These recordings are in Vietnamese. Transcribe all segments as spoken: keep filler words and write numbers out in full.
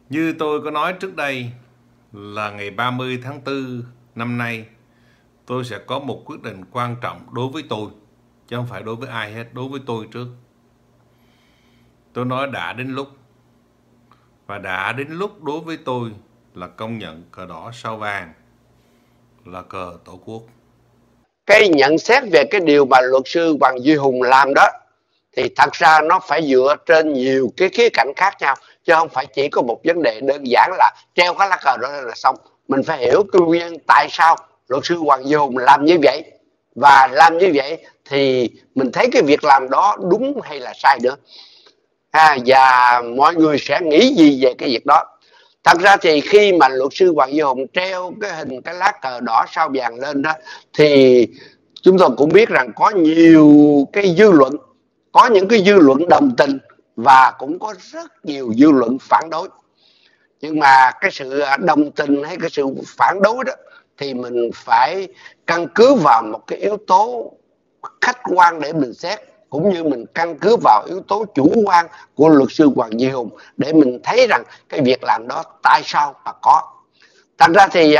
Như tôi có nói trước đây là ngày ba mươi tháng tư năm nay tôi sẽ có một quyết định quan trọng đối với tôi, chứ không phải đối với ai hết, đối với tôi trước. Tôi nói đã đến lúc, và đã đến lúc đối với tôi là công nhận cờ đỏ sao vàng là cờ Tổ quốc. Cái nhận xét về cái điều mà luật sư Hoàng Duy Hùng làm đó thì thật ra nó phải dựa trên nhiều cái khía cạnh khác nhau, chứ không phải chỉ có một vấn đề đơn giản là treo cái lá cờ đó là xong. Mình phải hiểu cái nguyên nhân tại sao luật sư Hoàng Duy Hùng làm như vậy, và làm như vậy thì mình thấy cái việc làm đó đúng hay là sai nữa, à, và mọi người sẽ nghĩ gì về cái việc đó. Thật ra thì khi mà luật sư Hoàng Duy Hùng treo cái hình cái lá cờ đỏ sao vàng lên đó thì chúng tôi cũng biết rằng có nhiều cái dư luận, có những cái dư luận đồng tình và cũng có rất nhiều dư luận phản đối. Nhưng mà cái sự đồng tình hay cái sự phản đối đó thì mình phải căn cứ vào một cái yếu tố khách quan để mình xét, cũng như mình căn cứ vào yếu tố chủ quan của luật sư Hoàng Duy Hùng để mình thấy rằng cái việc làm đó tại sao mà có. Thành ra thì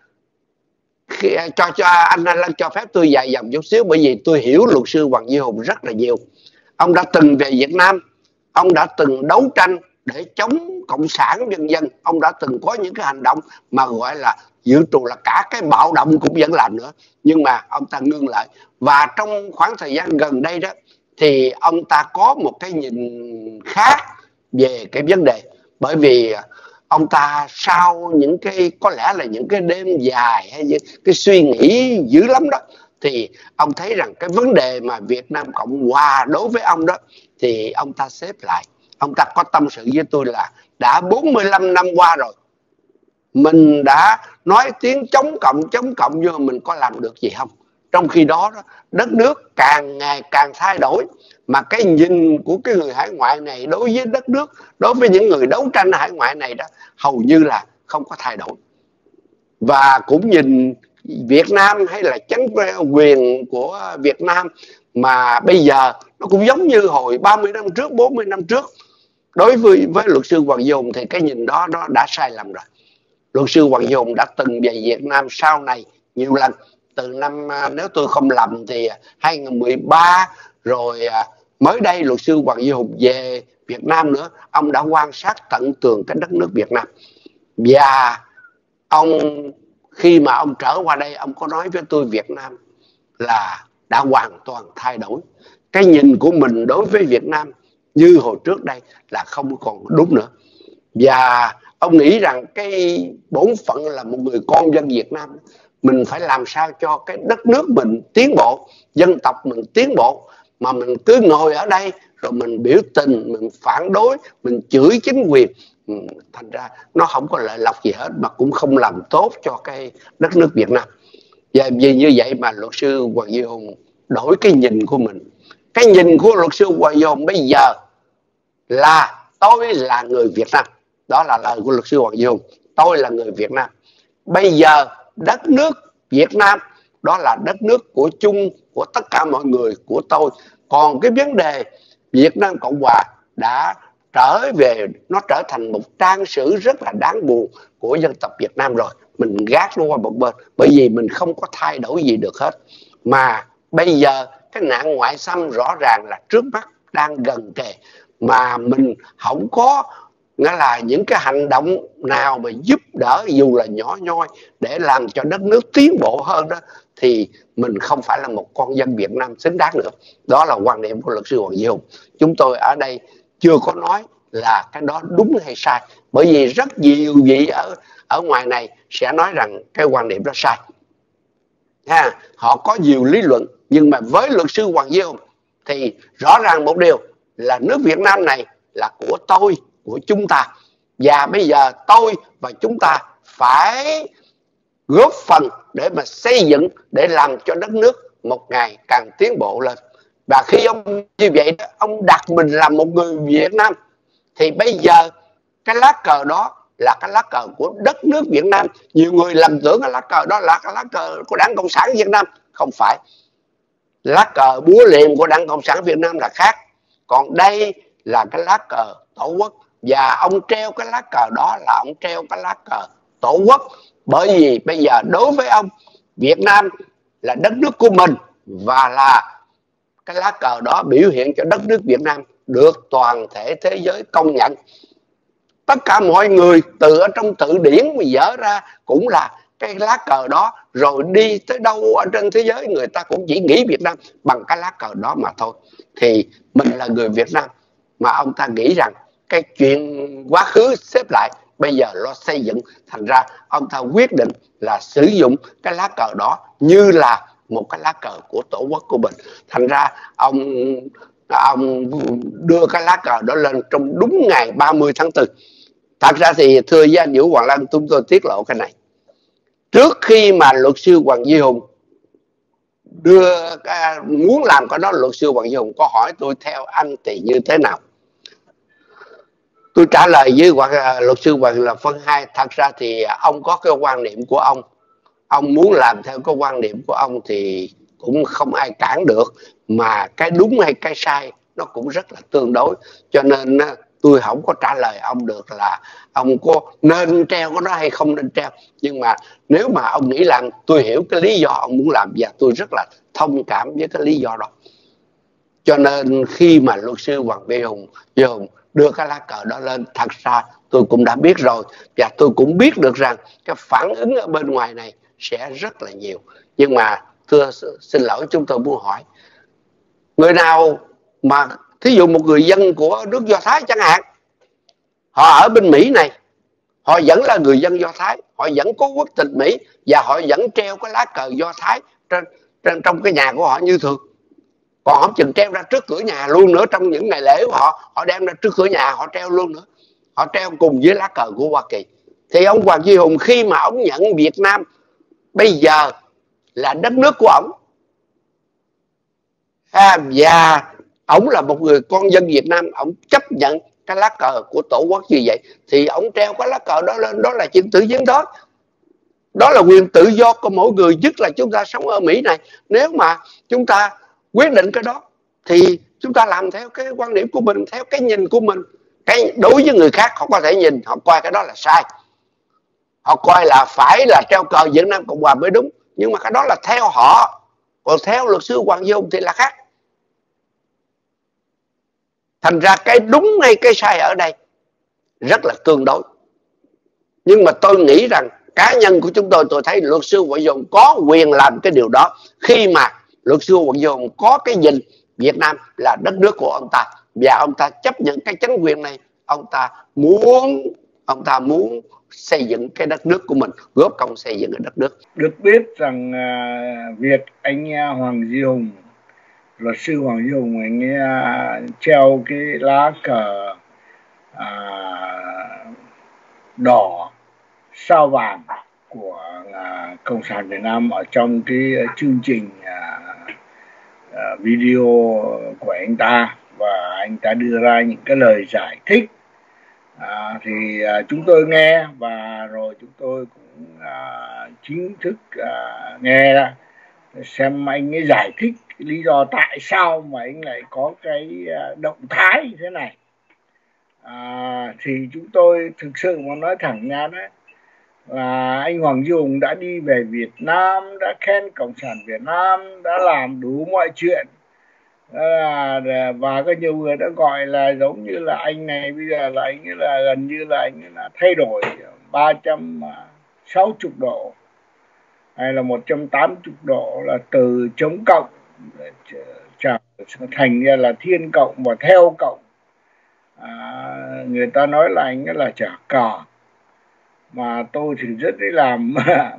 khi, cho cho anh Lân cho phép tôi dài dòng chút xíu, bởi vì tôi hiểu luật sư Hoàng Duy Hùng rất là nhiều. Ông đã từng về Việt Nam, ông đã từng đấu tranh để chống cộng sản vân vân, ông đã từng có những cái hành động mà gọi là dự trù là cả cái bạo động cũng vẫn làm nữa, nhưng mà ông ta ngưng lại. Và trong khoảng thời gian gần đây đó thì ông ta có một cái nhìn khác về cái vấn đề, bởi vì ông ta sau những cái có lẽ là những cái đêm dài hay những cái suy nghĩ dữ lắm đó, thì ông thấy rằng cái vấn đề mà Việt Nam Cộng Hòa đối với ông đó thì ông ta xếp lại. Ông ta có tâm sự với tôi là đã bốn mươi lăm năm qua rồi, mình đã nói tiếng chống cộng chống cộng nhưng mà mình có làm được gì không? Trong khi đó, đó đất nước càng ngày càng thay đổi, mà cái nhìn của cái người hải ngoại này đối với đất nước, đối với những người đấu tranh hải ngoại này đó hầu như là không có thay đổi. Và cũng nhìn Việt Nam hay là chính quyền của Việt Nam mà bây giờ nó cũng giống như hồi ba mươi năm trước, bốn mươi năm trước. Đối với với luật sư Hoàng Duy Hùng thì cái nhìn đó nó đã sai lầm rồi. Luật sư Hoàng Duy Hùng đã từng về Việt Nam sau này nhiều lần, từ năm, nếu tôi không lầm thì hai không một ba, rồi mới đây luật sư Hoàng Duy Hùng về Việt Nam nữa, ông đã quan sát tận tường cái đất nước Việt Nam. Và ông khi mà ông trở qua đây, ông có nói với tôi Việt Nam là đã hoàn toàn thay đổi. Cái nhìn của mình đối với Việt Nam như hồi trước đây là không còn đúng nữa. Và ông nghĩ rằng cái bổn phận là một người con dân Việt Nam, mình phải làm sao cho cái đất nước mình tiến bộ, dân tộc mình tiến bộ, mà mình cứ ngồi ở đây rồi mình biểu tình, mình phản đối, mình chửi chính quyền, thành ra nó không có lợi lộc gì hết, mà cũng không làm tốt cho cái đất nước Việt Nam. Và vì như vậy mà luật sư Hoàng Duy Hùng đổi cái nhìn của mình. Cái nhìn của luật sư Hoàng Duy Hùng bây giờ là tôi là người Việt Nam. Đó là lời của luật sư Hoàng Duy Hùng. Tôi là người Việt Nam. Bây giờ đất nước Việt Nam đó là đất nước của chung, của tất cả mọi người, của tôi. Còn cái vấn đề Việt Nam Cộng Hòa đã trở về, nó trở thành một trang sử rất là đáng buồn của dân tộc Việt Nam rồi. Mình gác nó qua một bên, bởi vì mình không có thay đổi gì được hết. Mà bây giờ cái nạn ngoại xâm rõ ràng là trước mắt đang gần kề, mà mình không có nghĩa là những cái hành động nào mà giúp đỡ dù là nhỏ nhoi để làm cho đất nước tiến bộ hơn đó, thì mình không phải là một con dân Việt Nam xứng đáng nữa. Đó là quan điểm của luật sư Hoàng Duy Hùng. Chúng tôi ở đây chưa có nói là cái đó đúng hay sai, bởi vì rất nhiều vị ở ở ngoài này sẽ nói rằng cái quan điểm đó sai. Ha, họ có nhiều lý luận, nhưng mà với luật sư Hoàng Duy Hùng thì rõ ràng một điều là nước Việt Nam này là của tôi, của chúng ta. Và bây giờ tôi và chúng ta phải góp phần để mà xây dựng, để làm cho đất nước một ngày càng tiến bộ lên. Và khi ông như vậy, ông đặt mình là một người Việt Nam, thì bây giờ cái lá cờ đó là cái lá cờ của đất nước Việt Nam. Nhiều người lầm tưởng cái lá cờ đó là cái lá cờ của Đảng Cộng sản Việt Nam. Không phải. Lá cờ búa liềm của Đảng Cộng sản Việt Nam là khác. Còn đây là cái lá cờ Tổ quốc. Và ông treo cái lá cờ đó là ông treo cái lá cờ tổ quốc. Bởi vì bây giờ đối với ông, Việt Nam là đất nước của mình, và là cái lá cờ đó biểu hiện cho đất nước Việt Nam được toàn thể thế giới công nhận. Tất cả mọi người từ ở trong từ điển mà dở ra cũng là cái lá cờ đó, rồi đi tới đâu ở trên thế giới người ta cũng chỉ nghĩ Việt Nam bằng cái lá cờ đó mà thôi. Thì mình là người Việt Nam, mà ông ta nghĩ rằng cái chuyện quá khứ xếp lại, bây giờ lo xây dựng, thành ra ông ta quyết định là sử dụng cái lá cờ đó như là một cái lá cờ của tổ quốc của mình. Thành ra ông ông đưa cái lá cờ đó lên trong đúng ngày ba mươi tháng tư. Thật ra thì thưa với anh Vũ Hoàng Lâm, chúng tôi tiết lộ cái này. Trước khi mà luật sư Hoàng Duy Hùng đưa cái, muốn làm cái đó, luật sư Hoàng Duy Hùng có hỏi tôi theo anh thì như thế nào. Tôi trả lời với luật sư Hoàng là phân hai. Thật ra thì ông có cái quan niệm của ông, ông muốn làm theo cái quan điểm của ông thì cũng không ai cản được, mà cái đúng hay cái sai nó cũng rất là tương đối. Cho nên tôi không có trả lời ông được là ông có nên treo cái đó hay không nên treo. Nhưng mà nếu mà ông nghĩ làm, tôi hiểu cái lý do ông muốn làm, và tôi rất là thông cảm với cái lý do đó. Cho nên khi mà luật sư Hoàng Duy Hùng, Duy Hùng đưa cái lá cờ đó lên, thật ra tôi cũng đã biết rồi, và tôi cũng biết được rằng cái phản ứng ở bên ngoài này sẽ rất là nhiều. Nhưng mà thưa xin lỗi, chúng tôi muốn hỏi, người nào mà thí dụ một người dân của nước Do Thái chẳng hạn, họ ở bên Mỹ này, họ vẫn là người dân Do Thái, họ vẫn có quốc tịch Mỹ, và họ vẫn treo cái lá cờ Do Thái trên, trên trong cái nhà của họ như thường. Còn không chừng treo ra trước cửa nhà luôn nữa. Trong những ngày lễ của họ, họ đem ra trước cửa nhà họ treo luôn nữa, họ treo cùng với lá cờ của Hoa Kỳ. Thì ông Hoàng Duy Hùng khi mà ông nhận Việt Nam bây giờ là đất nước của ông, à, và ông là một người con dân Việt Nam, ông chấp nhận cái lá cờ của tổ quốc như vậy, thì ông treo cái lá cờ đó lên, đó là chuyện tự nhiên đó. Đó là quyền tự do của mỗi người, nhất là chúng ta sống ở Mỹ này. Nếu mà chúng ta quyết định cái đó thì chúng ta làm theo cái quan điểm của mình, theo cái nhìn của mình. Cái đối với người khác, họ có thể nhìn, họ coi cái đó là sai, họ coi là phải là treo cờ Việt Nam Cộng Hòa mới đúng. Nhưng mà cái đó là theo họ, còn theo luật sư Hoàng Duy Hùng thì là khác. Thành ra cái đúng hay cái sai ở đây rất là tương đối. Nhưng mà tôi nghĩ rằng cá nhân của chúng tôi, tôi thấy luật sư Hoàng Duy Hùng có quyền làm cái điều đó, khi mà luật sư Hoàng Duy Hùng có cái nhìn Việt Nam là đất nước của ông ta, và ông ta chấp nhận cái chính quyền này. Ông ta muốn ông ta muốn xây dựng cái đất nước của mình, góp công xây dựng cái đất nước. Được biết rằng uh, việc anh uh, Hoàng Duy Hùng, luật sư Hoàng Duy Hùng, anh uh, treo cái lá cờ uh, đỏ sao vàng của uh, Cộng sản Việt Nam ở trong cái uh, chương trình uh, uh, video của anh ta, và anh ta đưa ra những cái lời giải thích. À, thì à, chúng tôi nghe, và rồi chúng tôi cũng à, chính thức à, nghe ra xem anh ấy giải thích cái lý do tại sao mà anh lại có cái à, động thái như thế này. À, thì chúng tôi thực sự mà nói thẳng ra đấy, là anh Hoàng Duy Hùng đã đi về Việt Nam, đã khen Cộng sản Việt Nam, đã làm đủ mọi chuyện. À, và có nhiều người đã gọi là giống như là anh này bây giờ là anh ấy là gần như là anh ấy là thay đổi ba trăm sáu mươi độ hay là một trăm tám mươi độ, là từ chống cộng trở thành ra là thiên cộng và theo cộng. À, người ta nói là anh ấy là trả cờ, mà tôi thì rất đấy làm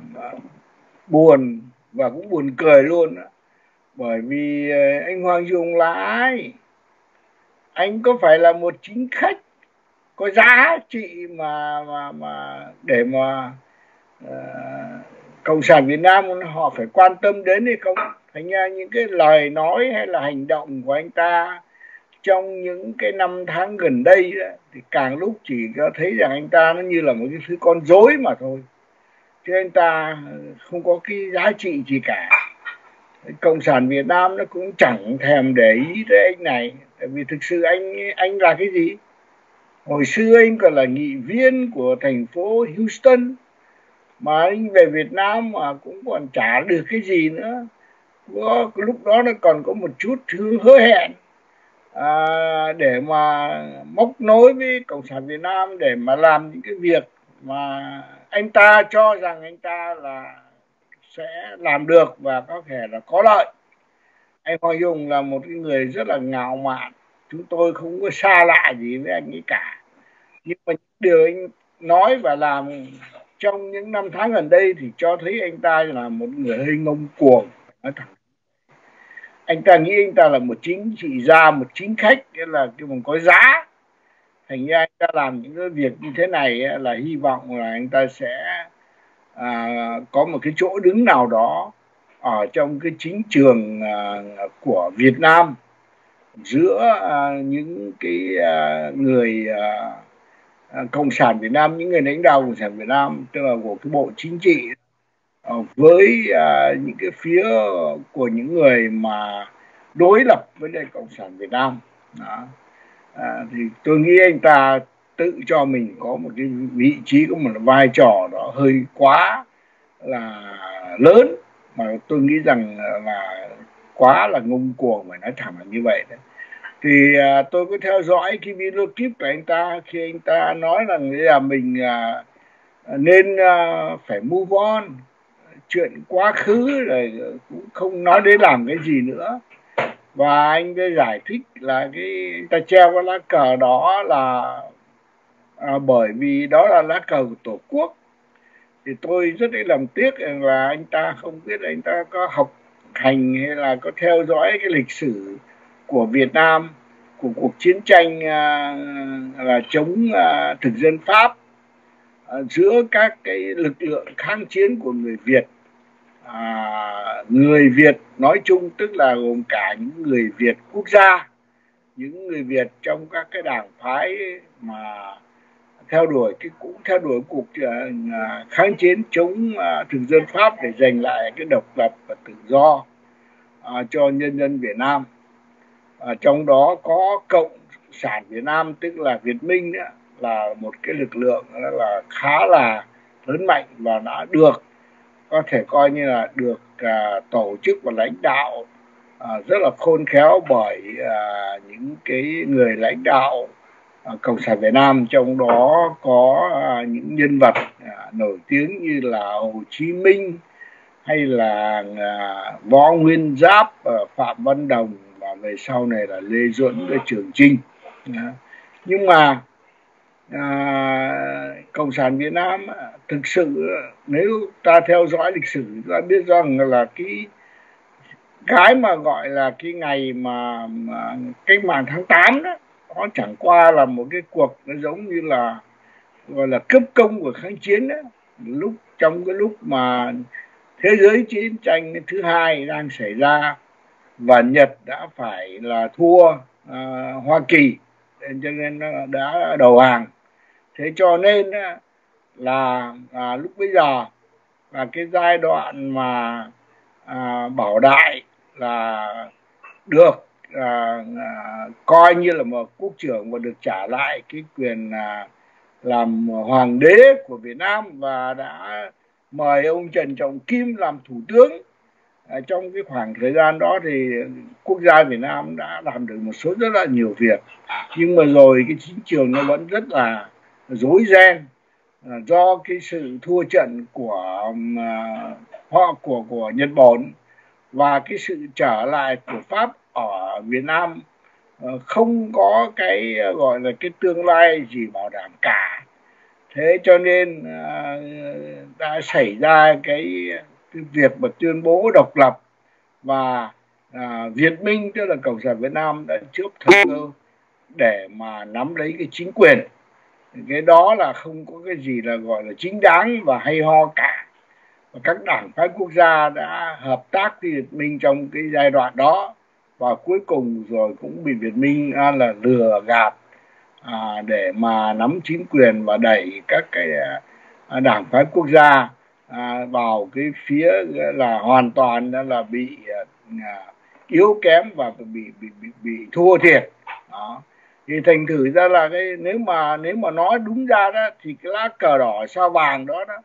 buồn và cũng buồn cười luôn đó. Bởi vì anh Hoàng Duy Hùng là ai? Anh có phải là một chính khách có giá trị mà mà mà để mà uh, Cộng sản Việt Nam họ phải quan tâm đến hay không? Thành ra những cái lời nói hay là hành động của anh ta trong những cái năm tháng gần đây đó, thì càng lúc chỉ có thấy rằng anh ta nó như là một cái thứ con rối mà thôi, chứ anh ta không có cái giá trị gì cả. Cộng sản Việt Nam nó cũng chẳng thèm để ý tới anh này, tại vì thực sự anh anh là cái gì? Hồi xưa anh còn là nghị viên của thành phố Houston, mà anh về Việt Nam mà cũng còn chả được cái gì nữa. Có, lúc đó nó còn có một chút hứa hẹn à, để mà móc nối với Cộng sản Việt Nam để mà làm những cái việc mà anh ta cho rằng anh ta là sẽ làm được và có thể là có lợi. Anh Hoàng Dung là một cái người rất là ngạo mạn, chúng tôi không có xa lạ gì với anh ấy cả, nhưng mà điều anh nói và làm trong những năm tháng gần đây thì cho thấy anh ta là một người hơi ngông cuồng. Nói thẳng, anh ta nghĩ anh ta là một chính trị gia, một chính khách, nghĩa là cái bằng có giá. Thành ra anh ta làm những cái việc như thế này là hy vọng là anh ta sẽ à, có một cái chỗ đứng nào đó ở trong cái chính trường à, của Việt Nam, giữa à, những cái à, người à, Cộng sản Việt Nam, những người lãnh đạo Cộng sản Việt Nam, tức là của cái bộ chính trị, à, với à, những cái phía của những người mà đối lập với lại Cộng sản Việt Nam. Đó. À, thì tôi nghĩ anh ta tự cho mình có một cái vị trí, có một vai trò đó hơi quá là lớn, mà tôi nghĩ rằng là quá là ngông cuồng, phải nói thẳng là như vậy đấy. Thì à, tôi có theo dõi cái video clip của anh ta khi anh ta nói rằng là mình à, nên à, phải move on, chuyện quá khứ rồi cũng không nói đến làm cái gì nữa. Và anh ấy giải thích là cái anh ta treo cái lá cờ đó là à, bởi vì đó là lá cờ của Tổ quốc. Thì tôi rất là làm tiếc là anh ta không biết anh ta có học hành hay là có theo dõi cái lịch sử của Việt Nam, của cuộc chiến tranh à, là chống à, thực dân Pháp à, giữa các cái lực lượng kháng chiến của người Việt. À, người Việt nói chung, tức là gồm cả những người Việt quốc gia, những người Việt trong các cái đảng phái mà theo đuổi cái cũng theo đuổi cuộc uh, kháng chiến chống uh, thực dân Pháp để giành lại cái độc lập và tự do uh, cho nhân dân Việt Nam. Uh, trong đó có Cộng sản Việt Nam, tức là Việt Minh đó, là một cái lực lượng là khá là lớn mạnh và đã được có thể coi như là được uh, tổ chức và lãnh đạo uh, rất là khôn khéo bởi uh, những cái người lãnh đạo uh, Cộng sản Việt Nam, trong đó có uh, những nhân vật uh, nổi tiếng như là Hồ Chí Minh hay là uh, Võ Nguyên Giáp, uh, Phạm Văn Đồng và về sau này là Lê Duẩn, uh, Trường Chinh. Uh, nhưng mà À, Cộng sản Việt Nam thực sự, nếu ta theo dõi lịch sử ta biết rằng là cái cái mà gọi là cái ngày mà, mà cách mạng tháng tám đó, nó chẳng qua là một cái cuộc nó giống như là gọi là cướp công của kháng chiến đó. Lúc trong cái lúc mà thế giới chiến tranh thứ hai đang xảy ra và Nhật đã phải là thua à, Hoa Kỳ, cho nên nó đã đầu hàng. Thế cho nên là à, lúc bây giờ là cái giai đoạn mà à, Bảo Đại là được à, à, coi như là một quốc trưởng và được trả lại cái quyền à, làm hoàng đế của Việt Nam, và đã mời ông Trần Trọng Kim làm thủ tướng. À, trong cái khoảng thời gian đó thì quốc gia Việt Nam đã làm được một số rất là nhiều việc, nhưng mà rồi cái chính trường nó vẫn rất là rối ren do cái sự thua trận của họ uh, của của Nhật Bản và cái sự trở lại của Pháp ở Việt Nam uh, không có cái uh, gọi là cái tương lai gì bảo đảm cả. Thế cho nên uh, đã xảy ra cái, cái việc mà tuyên bố độc lập, và uh, Việt Minh, tức là Cộng sản Việt Nam, đã chớp thời cơ để mà nắm lấy cái chính quyền. Cái đó là không có cái gì là gọi là chính đáng và hay ho cả. Và các đảng phái quốc gia đã hợp tác với Việt Minh trong cái giai đoạn đó, và cuối cùng rồi cũng bị Việt Minh à, là lừa gạt à, để mà nắm chính quyền và đẩy các cái à, đảng phái quốc gia à, vào cái phía là hoàn toàn là bị à, yếu kém và bị bị bị, bị thua thiệt. Đó. Thì thành thử ra là cái nếu mà nếu mà nói đúng ra đó thì cái lá cờ đỏ sao vàng đó đó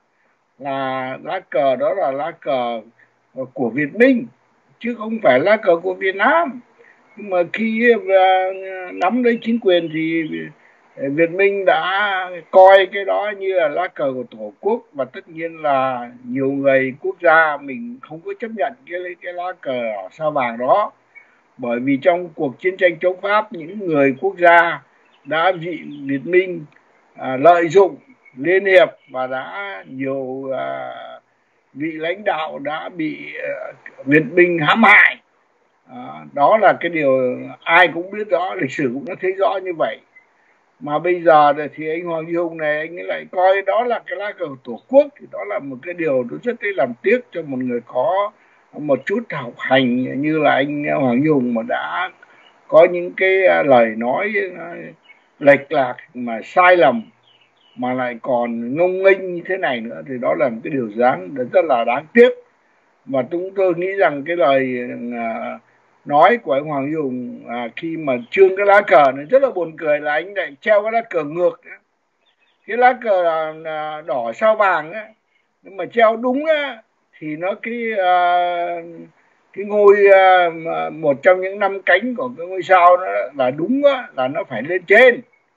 là lá cờ đó là lá cờ của Việt Minh chứ không phải lá cờ của Việt Nam. Nhưng mà khi uh, nắm lấy chính quyền thì Việt Minh đã coi cái đó như là lá cờ của Tổ quốc, và tất nhiên là nhiều người quốc gia mình không có chấp nhận cái cái lá cờ đỏ sao vàng đó, bởi vì trong cuộc chiến tranh chống Pháp những người quốc gia đã bị Việt Minh à, lợi dụng liên hiệp, và đã nhiều à, vị lãnh đạo đã bị à, Việt Minh hãm hại. À, đó là cái điều ai cũng biết rõ, lịch sử cũng đã thấy rõ như vậy. Mà bây giờ thì anh Hoàng Duy Hùng này anh ấy lại coi đó là cái lá cờ Tổ quốc, thì đó là một cái điều rất là làm tiếc cho một người có một chút học hành như là anh Hoàng Duy Hùng, mà đã có những cái lời nói lệch lạc mà sai lầm mà lại còn ngông nghênh như thế này nữa, thì đó là một cái điều đáng rất là đáng tiếc. Và chúng tôi nghĩ rằng cái lời à, nói của anh Hoàng Duy Hùng à, khi mà trương cái lá cờ này rất là buồn cười là anh lại treo cái lá cờ ngược ấy. Cái lá cờ à, đỏ sao vàng ấy, nhưng mà treo đúng á thì nó cái à, cái ngôi à, một trong những năm cánh của cái ngôi sao nó là đúng á, là nó phải lên trên,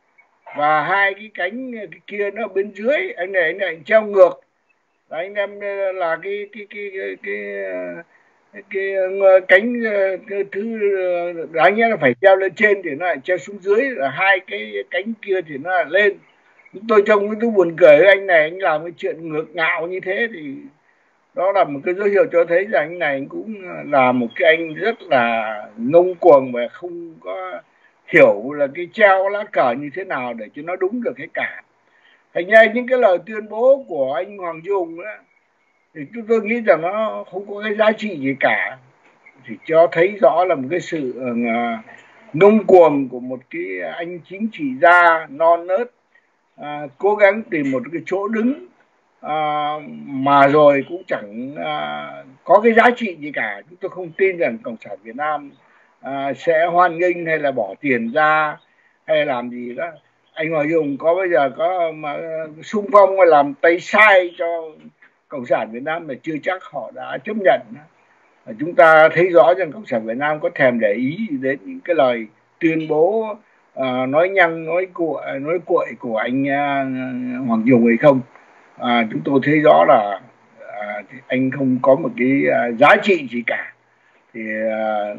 và hai cái cánh cái kia nó bên dưới. Anh này anh này anh treo ngược, là anh em là cái cái cái cái cái, cái, cái, cái cánh cái thứ đáng nhẽ là phải treo lên trên thì nó lại treo xuống dưới, là hai cái cánh kia thì nó lại lên. Tôi trông cái thứ buồn cười, anh này anh làm cái chuyện ngược ngạo như thế thì đó là một cái dấu hiệu cho thấy rằng anh này anh cũng là một cái anh rất là ngông cuồng và không có hiểu là cái treo lá cờ như thế nào để cho nó đúng được cái cả. Thành ra những cái lời tuyên bố của anh Hoàng Duy Hùng đó, thì chúng tôi nghĩ rằng nó không có cái giá trị gì cả, thì cho thấy rõ là một cái sự uh, ngông cuồng của một cái anh chính trị gia non nớt, uh, cố gắng tìm một cái chỗ đứng uh, mà rồi cũng chẳng uh, có cái giá trị gì cả. Chúng tôi không tin rằng Cộng sản Việt Nam uh, sẽ hoan nghênh hay là bỏ tiền ra hay làm gì đó. Anh Hoàng Duy Hùng có bây giờ có mà xung phong mà làm tay sai cho Cộng sản Việt Nam mà chưa chắc họ đã chấp nhận. Chúng ta thấy rõ rằng Cộng sản Việt Nam có thèm để ý đến những cái lời tuyên bố uh, nói nhăng nói cuội nói cuội của anh uh, Hoàng Duy Hùng hay không. Uh, chúng tôi thấy rõ là uh, anh không có một cái uh, giá trị gì cả. Thì uh,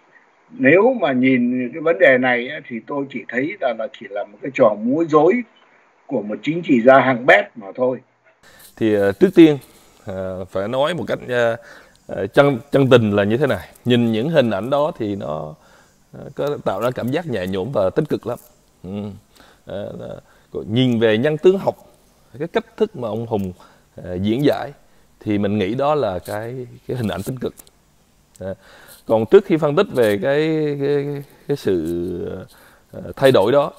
nếu mà nhìn cái vấn đề này thì tôi chỉ thấy là, là chỉ là một cái trò múa rối của một chính trị gia hạng bét mà thôi. Thì uh, trước tiên uh, phải nói một cách uh, uh, chân chân tình là như thế này. Nhìn những hình ảnh đó thì nó uh, có tạo ra cảm giác nhẹ nhõm và tích cực lắm. Ừ. Uh, uh, nhìn về nhân tướng học, cái cách thức mà ông Hùng uh, diễn giải thì mình nghĩ đó là cái cái hình ảnh tích cực. Uh, Còn trước khi phân tích về cái cái, cái sự thay đổi đó,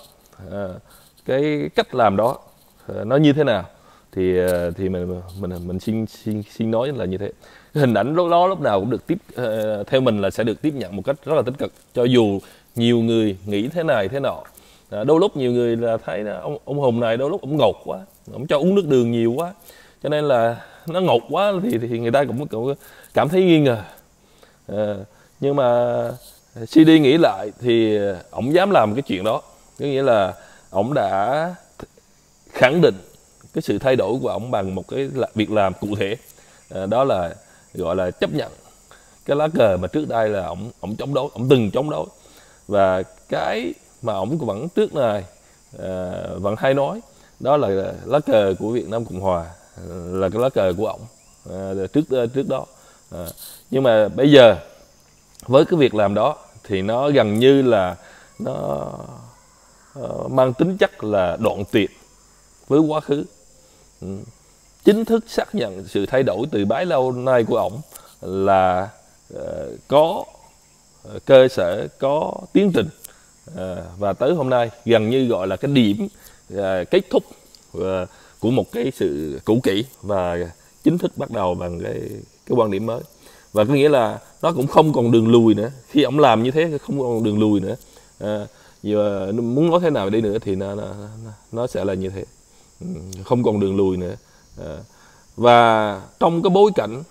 cái cách làm đó nó như thế nào thì thì mình mình mình xin xin xin nói là như thế. Cái hình ảnh đó lúc nào cũng được tiếp theo mình là sẽ được tiếp nhận một cách rất là tích cực, cho dù nhiều người nghĩ thế này thế nọ. Đôi lúc nhiều người là thấy ông ông Hùng này đôi lúc ông ngột quá, ông cho uống nước đường nhiều quá, cho nên là nó ngột quá thì thì người ta cũng, cũng cảm thấy nghi ngờ. À, nhưng mà xê đê nghĩ lại thì ổng dám làm cái chuyện đó, có nghĩa là ổng đã khẳng định cái sự thay đổi của ổng bằng một cái việc làm cụ thể. À, đó là gọi là chấp nhận cái lá cờ mà trước đây là ổng ổng chống đối, ổng từng chống đối, và cái mà ổng vẫn trước này à, vẫn hay nói đó là lá cờ của Việt Nam Cộng Hòa, là cái lá cờ của ổng à, trước trước đó. À, nhưng mà bây giờ với cái việc làm đó thì nó gần như là nó uh, mang tính chất là đoạn tuyệt với quá khứ. Ừ. Chính thức xác nhận sự thay đổi từ bấy lâu nay của ổng là uh, có uh, cơ sở, có tiến trình, uh, và tới hôm nay gần như gọi là cái điểm uh, kết thúc uh, của một cái sự cũ kỹ và chính thức bắt đầu bằng cái, cái quan điểm mới. Và có nghĩa là nó cũng không còn đường lùi nữa. Khi ông làm như thế không còn đường lùi nữa. À, giờ muốn nói thế nào đi nữa thì nó nó, nó sẽ là như thế, không còn đường lùi nữa. Và trong cái bối cảnh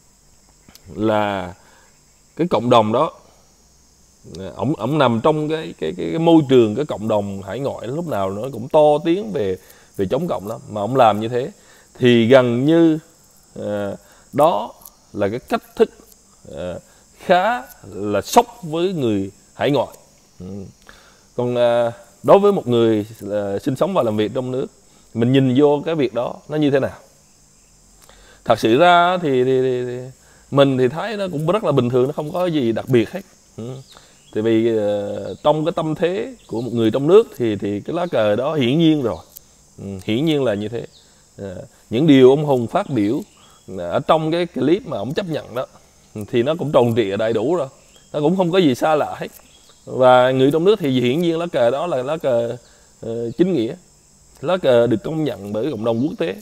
là cái cộng đồng đó, ổng ổng nằm trong cái cái cái, cái môi trường, cái cộng đồng hải ngoại lúc nào nó cũng to tiếng về về chống cộng lắm, mà ổng làm như thế thì gần như uh, đó là cái cách thức uh, khá là sốc với người hải ngoại. Ừ. Còn uh, đối với một người uh, sinh sống và làm việc trong nước, mình nhìn vô cái việc đó nó như thế nào? Thật sự ra thì, thì, thì, thì mình thì thấy nó cũng rất là bình thường, nó không có gì đặc biệt hết. Ừ. Tại vì uh, trong cái tâm thế của một người trong nước thì thì cái lá cờ đó hiển nhiên rồi, ừ, hiển nhiên là như thế. Uh, những điều ông Hùng phát biểu ở trong cái clip mà ông chấp nhận đó thì nó cũng tròn trịa đầy đủ rồi, nó cũng không có gì xa lạ hết. Và người trong nước thì hiển nhiên lá cờ đó là lá cờ uh, chính nghĩa, lá cờ được công nhận bởi cộng đồng quốc tế.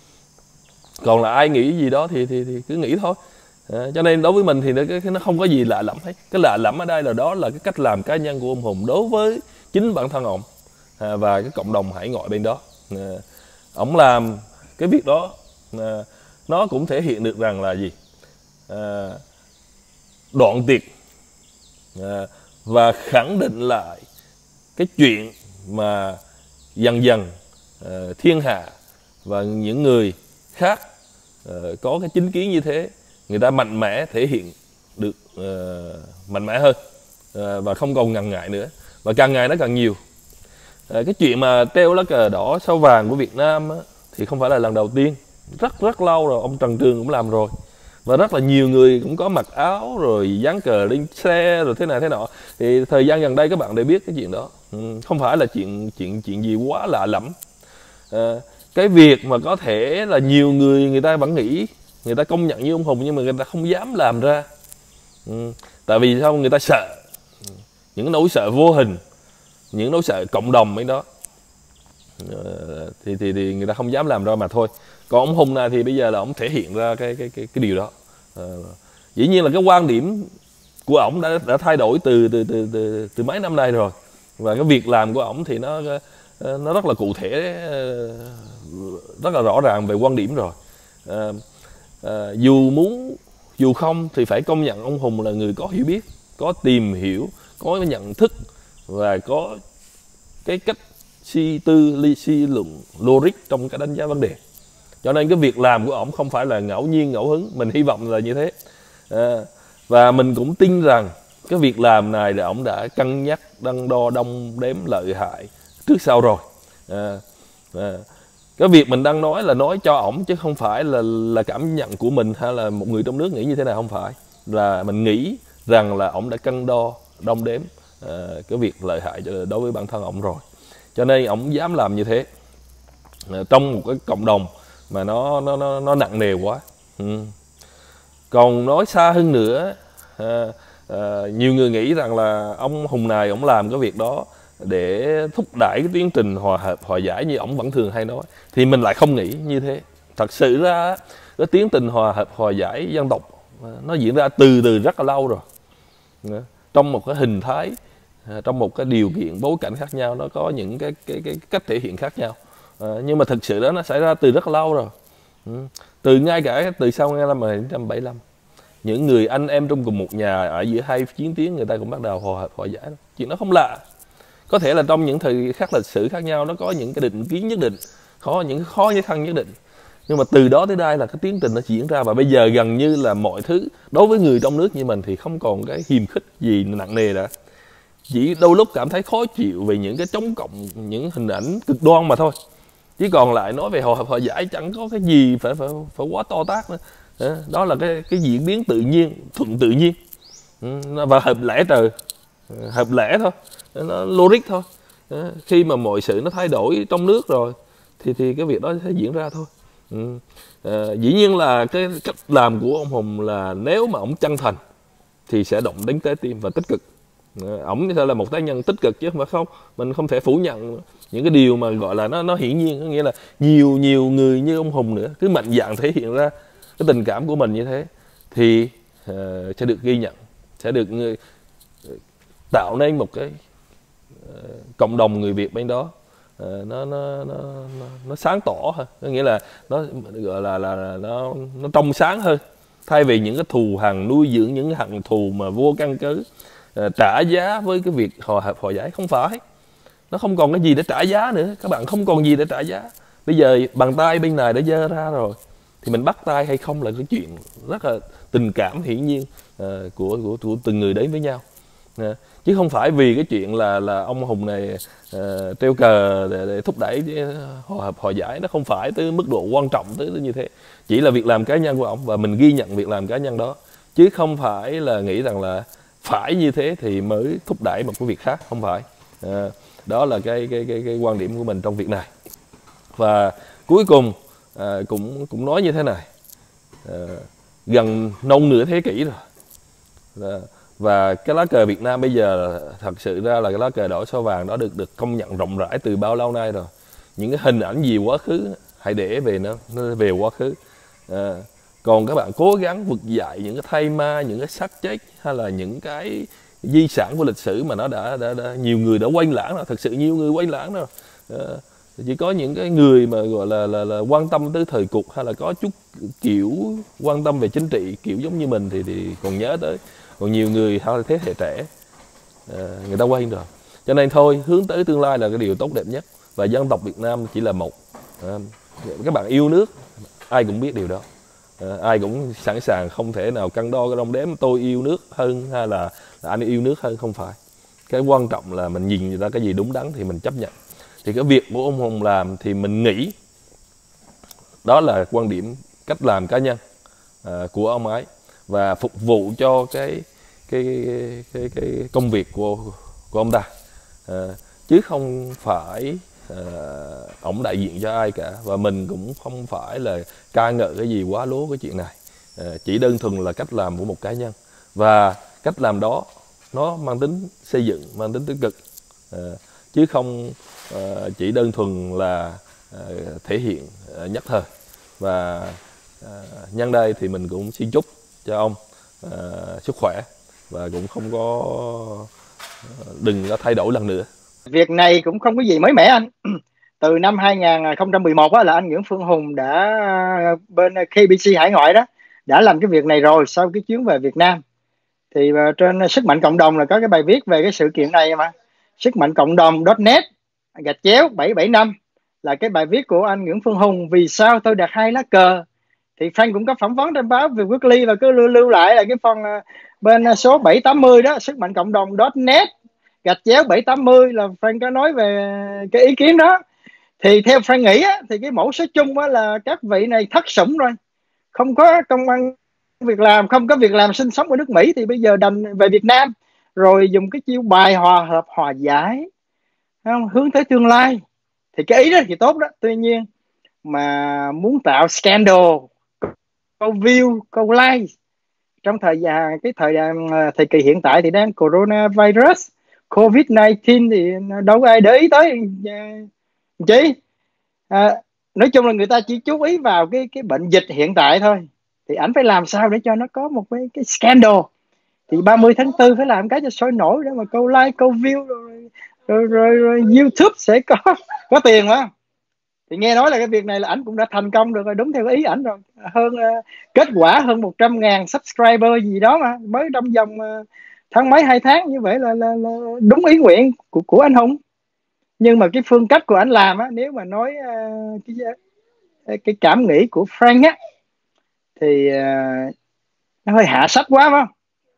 Còn là ai nghĩ gì đó thì thì, thì cứ nghĩ thôi. À, cho nên đối với mình thì nó, nó không có gì lạ lẫm hết. Cái lạ lẫm ở đây là đó là cái cách làm cá nhân của ông Hùng đối với chính bản thân ông à, và cái cộng đồng hải ngoại bên đó. À, ông làm cái việc đó à, nó cũng thể hiện được rằng là gì? À, đoạn tuyệt à, và khẳng định lại cái chuyện mà dần dần à, thiên hạ và những người khác à, có cái chính kiến như thế, người ta mạnh mẽ thể hiện được uh, mạnh mẽ hơn uh, và không còn ngần ngại nữa, và càng ngày nó càng nhiều. Uh, cái chuyện mà treo lá cờ đỏ sao vàng của Việt Nam á, thì không phải là lần đầu tiên, rất rất lâu rồi, ông Trần Trường cũng làm rồi, và rất là nhiều người cũng có mặc áo rồi dán cờ lên xe rồi thế này thế nọ. Thì thời gian gần đây các bạn đều biết cái chuyện đó, um, không phải là chuyện chuyện chuyện gì quá lạ lẫm. Uh, cái việc mà có thể là nhiều người người ta vẫn nghĩ, người ta công nhận như ông Hùng nhưng mà người ta không dám làm ra. Ừ. Tại vì sao? Người ta sợ những nỗi sợ vô hình, những nỗi sợ cộng đồng ấy đó, ờ, thì, thì thì người ta không dám làm ra mà thôi. Còn ông Hùng này thì bây giờ là ông thể hiện ra cái cái cái cái điều đó. Ờ, dĩ nhiên là cái quan điểm của ổng đã đã thay đổi từ từ từ từ từ mấy năm nay rồi, và cái việc làm của ổng thì nó nó rất là cụ thể, rất là rõ ràng về quan điểm rồi. Ờ, À, dù muốn dù không thì phải công nhận ông Hùng là người có hiểu biết, có tìm hiểu, có nhận thức và có cái cách suy tư, suy luận logic trong cái đánh giá vấn đề. Cho nên cái việc làm của ổng không phải là ngẫu nhiên ngẫu hứng, mình hy vọng là như thế. À, và mình cũng tin rằng cái việc làm này là ổng đã cân nhắc, đắn đo, đong đếm lợi hại trước sau rồi. À, à, cái việc mình đang nói là nói cho ổng chứ không phải là là cảm nhận của mình hay là một người trong nước nghĩ như thế nào, không phải. Là mình nghĩ rằng là ổng đã cân đo đong đếm uh, cái việc lợi hại đối với bản thân ổng rồi, cho nên ổng dám làm như thế uh, trong một cái cộng đồng mà nó nó nó, nó nặng nề quá. Ừ. Còn nói xa hơn nữa, uh, uh, nhiều người nghĩ rằng là ông Hùng này ổng làm cái việc đó để thúc đẩy cái tiến trình hòa hợp hòa giải như ổng vẫn thường hay nói, thì mình lại không nghĩ như thế. Thật sự ra cái tiến trình hòa hợp hòa giải dân tộc nó diễn ra từ từ rất là lâu rồi, trong một cái hình thái, trong một cái điều kiện bối cảnh khác nhau, nó có những cái cái, cái cách thể hiện khác nhau, à, nhưng mà thực sự đó nó xảy ra từ rất lâu rồi. Từ ngay cả từ sau năm một nghìn chín trăm bảy mươi lăm, những người anh em trong cùng một nhà ở giữa hai chiến tuyến người ta cũng bắt đầu hòa hợp hòa giải. Chuyện đó không lạ. Có thể là trong những thời khắc lịch sử khác nhau nó có những cái định kiến nhất định, có những khó khăn nhất định, nhưng mà từ đó tới đây là cái tiến trình nó diễn ra. Và bây giờ gần như là mọi thứ đối với người trong nước như mình thì không còn cái hiềm khích gì nặng nề đã, chỉ đôi lúc cảm thấy khó chịu về những cái chống cộng, những hình ảnh cực đoan mà thôi, chứ còn lại nói về hòa hợp hòa giải chẳng có cái gì phải phải phải quá to tát nữa. Đó là cái cái diễn biến tự nhiên, thuận tự nhiên và hợp lẽ, trời, hợp lẽ thôi, nó logic thôi. Khi mà mọi sự nó thay đổi trong nước rồi thì thì cái việc đó sẽ diễn ra thôi. Ừ. À, dĩ nhiên là cái cách làm của ông Hùng là nếu mà ông chân thành thì sẽ động đến trái tim và tích cực. À, ông sẽ là một cá nhân tích cực chứ không phải không. Mình không thể phủ nhận những cái điều mà gọi là nó nó hiển nhiên, có nghĩa là nhiều nhiều người như ông Hùng nữa cứ mạnh dạn thể hiện ra cái tình cảm của mình như thế thì uh, sẽ được ghi nhận, sẽ được uh, tạo nên một cái cộng đồng người Việt bên đó uh, nó, nó nó nó nó sáng tỏ hơn, có nghĩa là nó gọi là là, là nó nó trong sáng hơn, thay vì những cái thù hằn, nuôi dưỡng những hận thù mà vô căn cứ, uh, trả giá với cái việc hòa hợp hòa giải. Không phải, nó không còn cái gì để trả giá nữa, các bạn không còn gì để trả giá. Bây giờ bàn tay bên này đã giơ ra rồi thì mình bắt tay hay không là cái chuyện rất là tình cảm hiển nhiên uh, của, của của từng người đến với nhau, uh, chứ không phải vì cái chuyện là là ông Hùng này uh, treo cờ để, để thúc đẩy hòa hợp hòa giải. Nó không phải tới mức độ quan trọng tới như thế, chỉ là việc làm cá nhân của ông và mình ghi nhận việc làm cá nhân đó, chứ không phải là nghĩ rằng là phải như thế thì mới thúc đẩy một cái việc khác. Không phải. Uh, đó là cái cái cái cái quan điểm của mình trong việc này. Và cuối cùng à, cũng cũng nói như thế này, à, gần nông nửa thế kỷ rồi, à, và cái lá cờ Việt Nam bây giờ thật sự ra là cái lá cờ đỏ sao vàng đó được được công nhận rộng rãi từ bao lâu nay rồi. Những cái hình ảnh gì quá khứ hãy để về nó, nó về quá khứ. À, còn các bạn cố gắng vực dậy những cái thay ma, những cái xác chết hay là những cái di sản của lịch sử mà nó đã, đã, đã nhiều người đã quên lãng rồi, thật sự nhiều người quên lãng rồi. À, chỉ có những cái người mà gọi là, là là quan tâm tới thời cuộc hay là có chút kiểu quan tâm về chính trị kiểu giống như mình thì thì còn nhớ tới, còn nhiều người hay là thế hệ trẻ à, người ta quên rồi. Cho nên thôi, hướng tới tương lai là cái điều tốt đẹp nhất, và dân tộc Việt Nam chỉ là một. À, các bạn yêu nước, ai cũng biết điều đó. À, ai cũng sẵn sàng, không thể nào cân đo cái đong đếm tôi yêu nước hơn hay là, là anh yêu nước hơn, không phải. Cái quan trọng là mình nhìn ra cái gì đúng đắn thì mình chấp nhận. Thì cái việc của ông Hùng làm thì mình nghĩ đó là quan điểm, cách làm cá nhân à, của ông ấy, và phục vụ cho cái cái cái, cái công việc của của ông ta, à, chứ không phải à, ông đại diện cho ai cả, và mình cũng không phải là ca ngợi cái gì quá lố cái chuyện này, à, chỉ đơn thuần là cách làm của một cá nhân, và cách làm đó nó mang tính xây dựng, mang tính tích cực, à, chứ không uh, chỉ đơn thuần là uh, thể hiện uh, nhất thời. Và uh, nhân đây thì mình cũng xin chúc cho ông uh, sức khỏe, và cũng không có uh, đừng có thay đổi lần nữa. Việc này cũng không có gì mới mẻ anh. Từ năm hai không một một á, là anh Nguyễn Phương Hùng đã bên K B C hải ngoại đó đã làm cái việc này rồi sau cái chuyến về Việt Nam. Thì uh, trên Sức Mạnh Cộng Đồng là có cái bài viết về cái sự kiện này mà. Sức Mạnh Cộng Đồng .net gạch chéo bảy bảy năm là cái bài viết của anh Nguyễn Phương Hùng, vì sao tôi đặt hai lá cờ. Thì Frank cũng có phỏng vấn trên báo về Weekly và cứ lưu, lưu lại là cái phần uh, bên số bảy tám mươi đó, Sức Mạnh Cộng Đồng .net gạch chéo bảy tám mươi là Frank có nói về cái ý kiến đó. Thì theo Frank nghĩ á, thì cái mẫu số chung á là các vị này thất sủng rồi, không có công ăn việc làm, không có việc làm, sinh sống ở nước Mỹ thì bây giờ đành về Việt Nam rồi dùng cái chiêu bài hòa hợp hòa giải, không? Hướng tới tương lai. Thì cái ý đó thì tốt đó, tuy nhiên mà muốn tạo scandal, câu view, câu like trong thời gian cái thời thời kỳ hiện tại thì đang coronavirus, covid mười chín thì đâu có ai để ý tới chứ. À, nói chung là người ta chỉ chú ý vào cái cái bệnh dịch hiện tại thôi, thì ảnh phải làm sao để cho nó có một cái, cái scandal. Thì ba mươi tháng tư phải làm cái cho sôi nổi để mà câu like, câu view rồi, rồi, rồi, rồi YouTube sẽ có có tiền mà. Thì nghe nói là cái việc này là ảnh cũng đã thành công được rồi, đúng theo ý ảnh rồi. Hơn uh, kết quả hơn một trăm ngàn subscriber gì đó mà mới trong vòng uh, tháng mấy hai tháng, như vậy là, là, là đúng ý nguyện của, của anh Hùng. Nhưng mà cái phương cách của anh làm á, nếu mà nói uh, cái, cái cảm nghĩ của Frank á thì uh, nó hơi hạ sách quá phải không?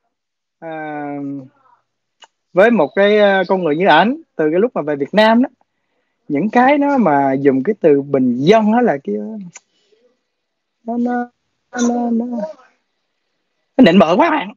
Uh, với một cái uh, con người như ảnh, từ cái lúc mà về Việt Nam đó, những cái nó mà dùng cái từ bình dân đó là cái nó nó nó nó, nó nịnh bợ quá bạn.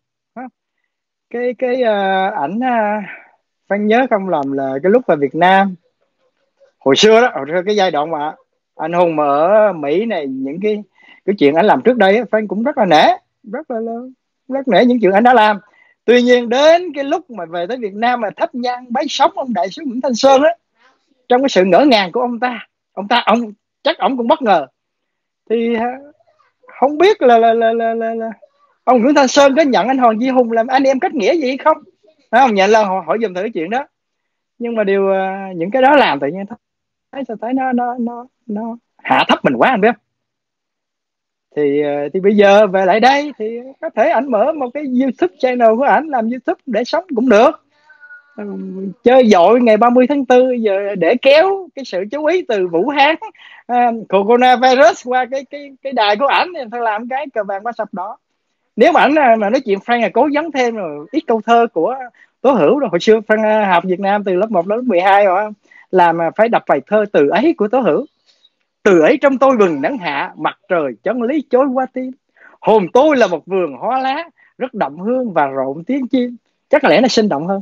Cái cái uh, ảnh uh, Frank nhớ không lầm là cái lúc về Việt Nam hồi xưa đó, hồi xưa cái giai đoạn mà anh Hùng mà ở Mỹ này, những cái cái chuyện anh làm trước đây á, Frank cũng rất là nể, rất là rất nể những chuyện anh đã làm. Tuy nhiên đến cái lúc mà về tới Việt Nam mà thắp nhang bái sống ông đại sứ Nguyễn Thanh Sơn á, trong cái sự ngỡ ngàng của ông ta, ông ta ông chắc ông cũng bất ngờ. Thì không biết là là là là, là, là ông Nguyễn Thanh Sơn có nhận anh Hoàng Duy Hùng làm anh em kết nghĩa gì không? Phải không? Nhận là hỏi, hỏi dùm thử cái chuyện đó. Nhưng mà điều à, những cái đó làm tự nhiên thấy sao thấy nó nó nó nó hạ thấp mình quá, anh biết không? Thì à, thì bây giờ về lại đây thì có thể ảnh mở một cái YouTube channel của ảnh, làm YouTube để sống cũng được. Ừm, chơi dội ngày ba mươi tháng tư giờ để kéo cái sự chú ý từ Vũ Hán, à, coronavirus qua cái cái cái đài của ảnh, thì thôi làm cái cờ vàng ba sọc đỏ. Nếu mà ảnh à, mà nói chuyện Frank là cố vấn thêm rồi ít câu thơ của Tố Hữu rồi. Hồi xưa Frank à, học Việt Nam từ lớp một đến lớp mười hai rồi, làm mà phải đọc bài thơ từ ấy của Tố Hữu. Từ ấy trong tôi bừng nắng hạ, mặt trời chân lý chối qua tim. Hồn tôi là một vườn hoa lá, rất đậm hương và rộn tiếng chim. Chắc có lẽ nó sinh động hơn.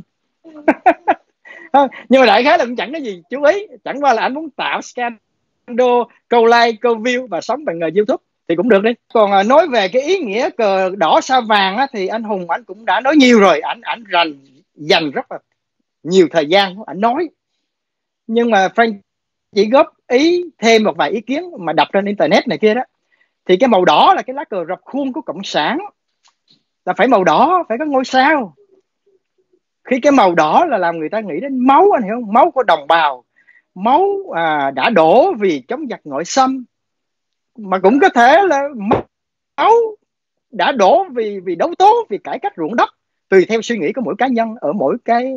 Nhưng mà đại khái là cũng chẳng có gì chú ý, chẳng qua là anh muốn tạo scandal, câu like, câu view và sống bằng nghề YouTube thì cũng được đi. Còn à, nói về cái ý nghĩa cờ đỏ sao vàng á, thì anh Hùng anh cũng đã nói nhiều rồi, anh anh dành dành rất là nhiều thời gian anh nói. Nhưng mà Frank chỉ góp ý thêm một vài ý kiến mà đọc trên internet này kia đó. Thì cái màu đỏ là cái lá cờ rập khuôn của cộng sản, là phải màu đỏ, phải có ngôi sao. Khi cái màu đỏ là làm người ta nghĩ đến máu, anh hiểu không? Máu của đồng bào, máu à, đã đổ vì chống giặc ngoại xâm, mà cũng có thể là máu đã đổ vì vì đấu tố, vì cải cách ruộng đất, tùy theo suy nghĩ của mỗi cá nhân ở mỗi cái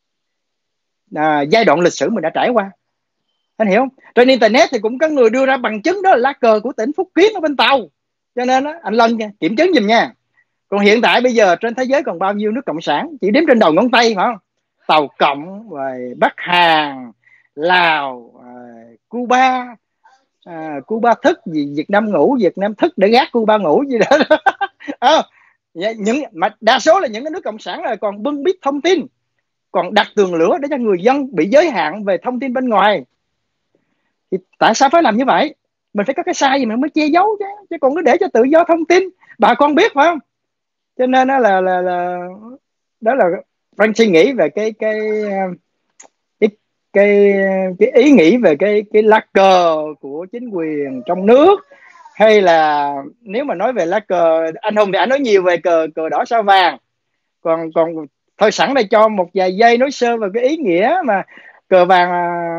à, giai đoạn lịch sử mình đã trải qua, anh hiểu không? Trên internet thì cũng có người đưa ra bằng chứng, đó là lá cờ của tỉnh Phúc Kiến ở bên Tàu, cho nên đó, anh lên kiểm chứng giùm nha. Còn hiện tại bây giờ trên thế giới còn bao nhiêu nước cộng sản chỉ đếm trên đầu ngón tay, phải không? Tàu Cộng, Bắc Hàn, Lào, Cuba, à, Cuba thức gì, Việt Nam ngủ, Việt Nam thức để gác Cuba ngủ gì đó. À, những mà đa số là những cái nước cộng sản là còn bưng bít thông tin, còn đặt tường lửa để cho người dân bị giới hạn về thông tin bên ngoài. Thì tại sao phải làm như vậy? Mình phải có cái sai gì mình mới che giấu chứ, chứ còn cứ để cho tự do thông tin bà con biết, phải không? Cho nên đó là là là đó là Frank suy nghĩ về cái cái cái cái cái ý nghĩ về cái cái lá cờ của chính quyền trong nước, hay là nếu mà nói về lá cờ, anh Hùng thì anh nói nhiều về cờ cờ đỏ sao vàng. Còn còn thôi sẵn đây cho một vài giây nói sơ về cái ý nghĩa mà cờ vàng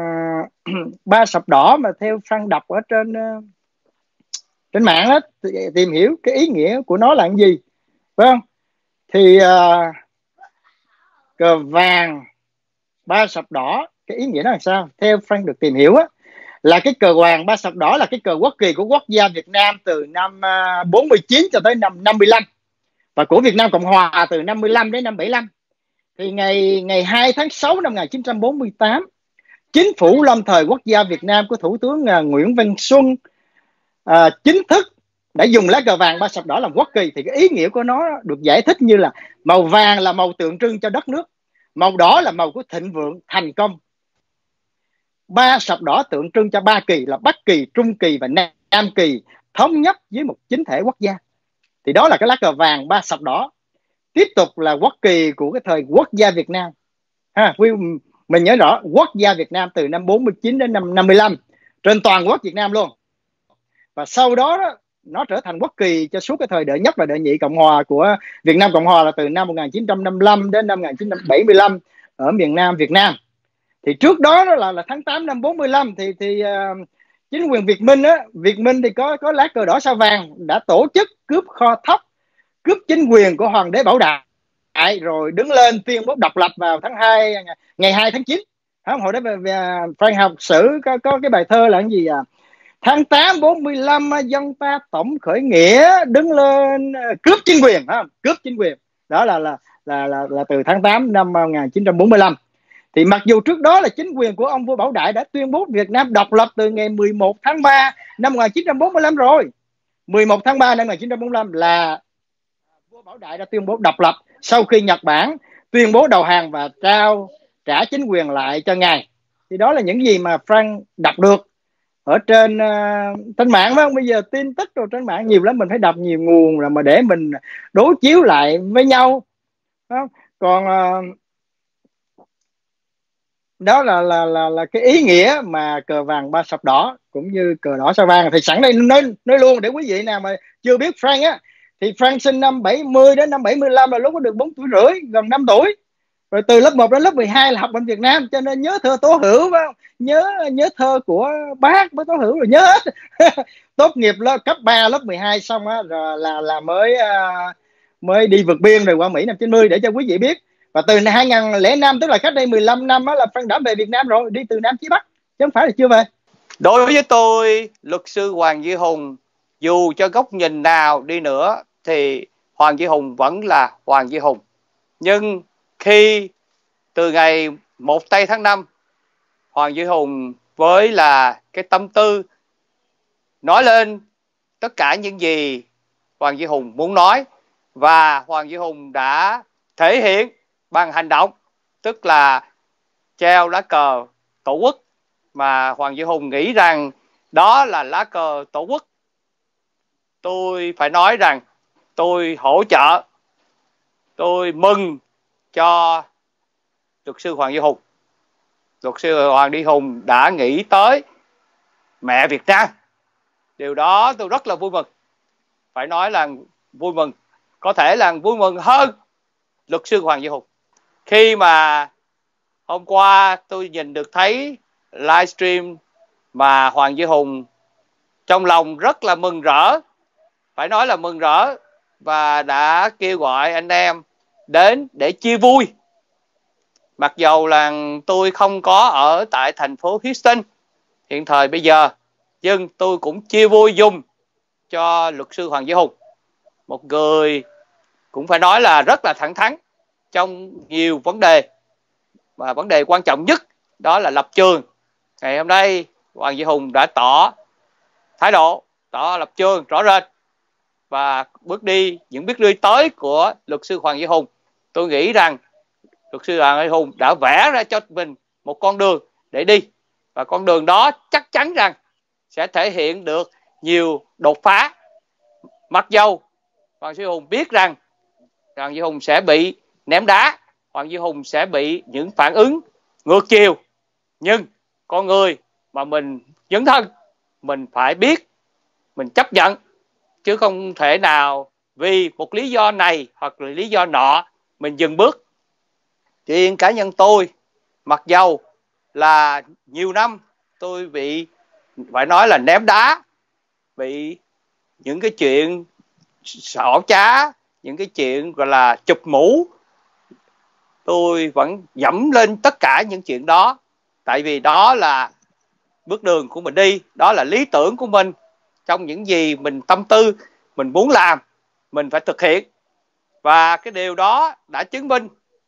ba sọc đỏ mà theo Frank đọc ở trên trên mạng đó, tìm hiểu cái ý nghĩa của nó là cái gì, phải không? Thì uh, cờ vàng ba sọc đỏ, cái ý nghĩa nó là sao? Theo Frank được tìm hiểu á, là cái cờ vàng ba sọc đỏ là cái cờ quốc kỳ của quốc gia Việt Nam từ năm uh, bốn mươi chín cho tới năm năm mươi lăm, và của Việt Nam Cộng Hòa từ năm mươi lăm đến năm bảy mươi lăm. Thì ngày ngày hai tháng sáu năm một nghìn chín trăm bốn mươi tám, chính phủ lâm thời quốc gia Việt Nam của Thủ tướng uh, Nguyễn Văn Xuân uh, chính thức đã dùng lá cờ vàng ba sọc đỏ làm quốc kỳ. Thì cái ý nghĩa của nó được giải thích như là màu vàng là màu tượng trưng cho đất nước, màu đỏ là màu của thịnh vượng, thành công, ba sọc đỏ tượng trưng cho ba kỳ là Bắc kỳ, Trung kỳ và Nam kỳ thống nhất với một chính thể quốc gia. Thì đó là cái lá cờ vàng ba sọc đỏ. Tiếp tục là quốc kỳ của cái thời quốc gia Việt Nam ha, mình nhớ rõ quốc gia Việt Nam từ năm bốn mươi chín đến năm năm mươi lăm trên toàn quốc Việt Nam luôn. Và sau đó, đó nó trở thành quốc kỳ cho suốt cái thời đệ nhất và đệ nhị Cộng Hòa của Việt Nam Cộng Hòa là từ năm một nghìn chín trăm năm mươi lăm đến năm một nghìn chín trăm bảy mươi lăm ở miền Nam Việt Nam. Thì trước đó, đó là, là tháng tám năm bốn mươi lăm thì thì uh, chính quyền Việt Minh á, Việt Minh thì có có lá cờ đỏ sao vàng đã tổ chức cướp kho thóc, cướp chính quyền của Hoàng đế Bảo Đại, rồi đứng lên tuyên bố độc lập vào tháng hai ngày hai tháng chín. Không, hồi đó về, về Frank học sử có có cái bài thơ là cái gì à? Tháng tám bốn mươi lăm dân ta tổng khởi nghĩa đứng lên cướp chính quyền, không? Cướp chính quyền. Đó là là là là, là từ tháng tám năm một nghìn chín trăm bốn mươi lăm. Thì mặc dù trước đó là chính quyền của ông vua Bảo Đại đã tuyên bố Việt Nam độc lập từ ngày mười một tháng ba năm một nghìn chín trăm bốn mươi lăm rồi. mười một tháng ba năm một nghìn chín trăm bốn mươi lăm là vua Bảo Đại đã tuyên bố độc lập sau khi Nhật Bản tuyên bố đầu hàng và trao trả chính quyền lại cho ngài. Thì đó là những gì mà Frank đọc được ở trên uh, trên mạng, phải không? Bây giờ tin tức rồi trên mạng nhiều lắm, mình phải đọc nhiều nguồn rồi mà để mình đối chiếu lại với nhau, phải không? Còn uh, đó là là là là cái ý nghĩa mà cờ vàng ba sọc đỏ cũng như cờ đỏ sao vàng. Thì sẵn đây nói nói luôn để quý vị nào mà chưa biết Frank á, thì Frank sinh năm bảy mươi đến năm bảy mươi lăm, là lúc có được bốn tuổi rưỡi, gần năm tuổi. Rồi từ lớp một đến lớp mười hai là học bên Việt Nam, cho nên nhớ thơ Tố Hữu phải không? Nhớ nhớ thơ của Bác với Tố Hữu rồi nhớ hết. Tốt nghiệp lớp cấp ba lớp mười hai xong á, rồi là là mới uh, mới đi vượt biên rồi qua Mỹ năm chín mươi, để cho quý vị biết. Và từ hai nghìn lẻ năm, tức là cách đây mười lăm năm á, là Phan đã về Việt Nam rồi, đi từ Nam chí Bắc chứ không phải là chưa về. Đối với tôi, luật sư Hoàng Duy Hùng, dù cho góc nhìn nào đi nữa thì Hoàng Duy Hùng vẫn là Hoàng Duy Hùng. Nhưng khi từ ngày một tây tháng năm, Hoàng Duy Hùng với là cái tâm tư nói lên tất cả những gì Hoàng Duy Hùng muốn nói, và Hoàng Duy Hùng đã thể hiện bằng hành động, tức là treo lá cờ Tổ quốc mà Hoàng Duy Hùng nghĩ rằng đó là lá cờ Tổ quốc. Tôi phải nói rằng tôi hỗ trợ, tôi mừng cho luật sư Hoàng Duy Hùng. Luật sư Hoàng Duy Hùng đã nghĩ tới mẹ Việt Nam. Điều đó tôi rất là vui mừng. Phải nói là vui mừng, có thể là vui mừng hơn luật sư Hoàng Duy Hùng. Khi mà hôm qua tôi nhìn được thấy livestream mà Hoàng Duy Hùng trong lòng rất là mừng rỡ, phải nói là mừng rỡ, và đã kêu gọi anh em đến để chia vui. Mặc dầu là tôi không có ở tại thành phố Houston hiện thời bây giờ, nhưng tôi cũng chia vui dùng cho luật sư Hoàng Duy Hùng, một người cũng phải nói là rất là thẳng thắn trong nhiều vấn đề, và vấn đề quan trọng nhất đó là lập trường. Ngày hôm nay Hoàng Duy Hùng đã tỏ thái độ, tỏ lập trường rõ rệt, và bước đi những bước đi tới của luật sư Hoàng Duy Hùng, tôi nghĩ rằng luật sư Hoàng Duy Hùng đã vẽ ra cho mình một con đường để đi, và con đường đó chắc chắn rằng sẽ thể hiện được nhiều đột phá. Mặc dầu Hoàng Duy Hùng biết rằng Hoàng Duy Hùng sẽ bị ném đá, Hoàng Duy Hùng sẽ bị những phản ứng ngược chiều, nhưng con người mà mình dấn thân, mình phải biết mình chấp nhận, chứ không thể nào vì một lý do này hoặc là lý do nọ mình dừng bước. Riêng cá nhân tôi, mặc dầu là nhiều năm tôi bị, phải nói là ném đá, bị những cái chuyện xỏ trá, những cái chuyện gọi là chụp mũ, tôi vẫn dẫm lên tất cả những chuyện đó. Tại vì đó là bước đường của mình đi, đó là lý tưởng của mình. Trong những gì mình tâm tư, mình muốn làm, mình phải thực hiện. Và cái điều đó đã chứng minh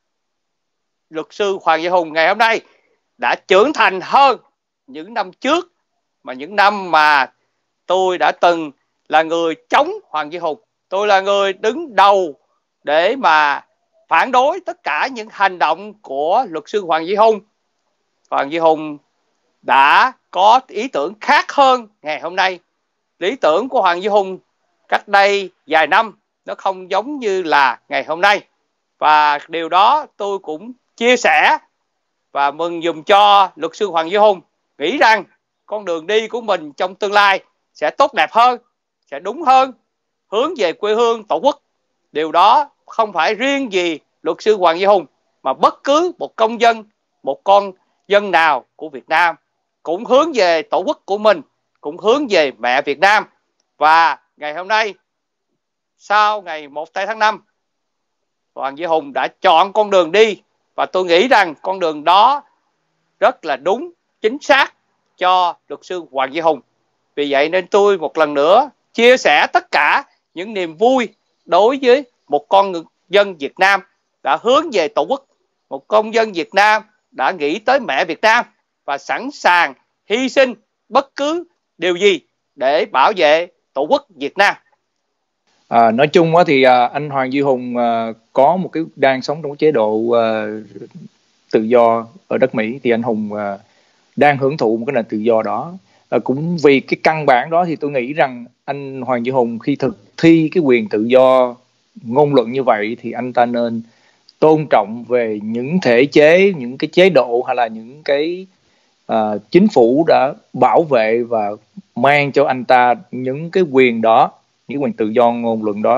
luật sư Hoàng Duy Hùng ngày hôm nay đã trưởng thành hơn những năm trước, mà những năm mà tôi đã từng là người chống Hoàng Duy Hùng. Tôi là người đứng đầu để mà phản đối tất cả những hành động của luật sư Hoàng Duy Hùng. Hoàng Duy Hùng đã có ý tưởng khác hơn ngày hôm nay. Lý tưởng của Hoàng Duy Hùng cách đây vài năm nó không giống như là ngày hôm nay. Và điều đó tôi cũng chia sẻ và mừng dùm cho luật sư Hoàng Duy Hùng, nghĩ rằng con đường đi của mình trong tương lai sẽ tốt đẹp hơn, sẽ đúng hơn, hướng về quê hương Tổ quốc. Điều đó không phải riêng gì luật sư Hoàng Duy Hùng, mà bất cứ một công dân, một con dân nào của Việt Nam cũng hướng về Tổ quốc của mình, cũng hướng về mẹ Việt Nam. Và ngày hôm nay, sau ngày một tây tháng năm, Hoàng Duy Hùng đã chọn con đường đi, và tôi nghĩ rằng con đường đó rất là đúng, chính xác cho luật sư Hoàng Duy Hùng. Vì vậy nên tôi một lần nữa chia sẻ tất cả những niềm vui đối với một con dân Việt Nam đã hướng về Tổ quốc, một công dân Việt Nam đã nghĩ tới mẹ Việt Nam và sẵn sàng hy sinh bất cứ điều gì để bảo vệ Tổ quốc Việt Nam. À, nói chung thì à, anh Hoàng Duy Hùng à, có một cái đang sống trong chế độ à, tự do ở đất Mỹ, thì anh Hùng à, đang hưởng thụ một cái nền tự do đó. À, cũng vì cái căn bản đó thì tôi nghĩ rằng anh Hoàng Duy Hùng khi thực thi cái quyền tự do ngôn luận như vậy thì anh ta nên tôn trọng về những thể chế, những cái chế độ hay là những cái uh, chính phủ đã bảo vệ và mang cho anh ta những cái quyền đó, những quyền tự do ngôn luận đó,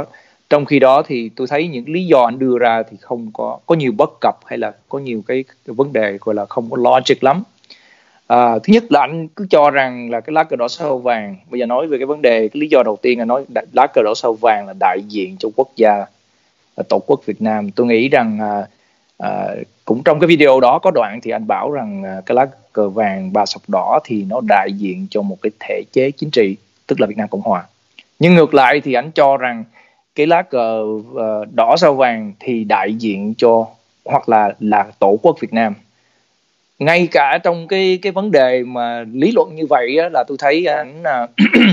Trong khi đó thì tôi thấy những lý do anh đưa ra thì không có có nhiều bất cập, hay là có nhiều cái, cái vấn đề gọi là không có logic lắm. À, thứ nhất là anh cứ cho rằng là cái lá cờ đỏ sao vàng, bây giờ nói về cái vấn đề, cái lý do đầu tiên là nói lá cờ đỏ sao vàng là đại diện cho quốc gia, tổ quốc Việt Nam. Tôi nghĩ rằng à, à, cũng trong cái video đó có đoạn thì anh bảo rằng à, cái lá cờ vàng ba sọc đỏ thì nó đại diện cho một cái thể chế chính trị, tức là Việt Nam Cộng Hòa. Nhưng ngược lại thì anh cho rằng cái lá cờ uh, đỏ sao vàng thì đại diện cho hoặc là là tổ quốc Việt Nam. Ngay cả trong cái cái vấn đề mà lý luận như vậy á, là tôi thấy anh uh,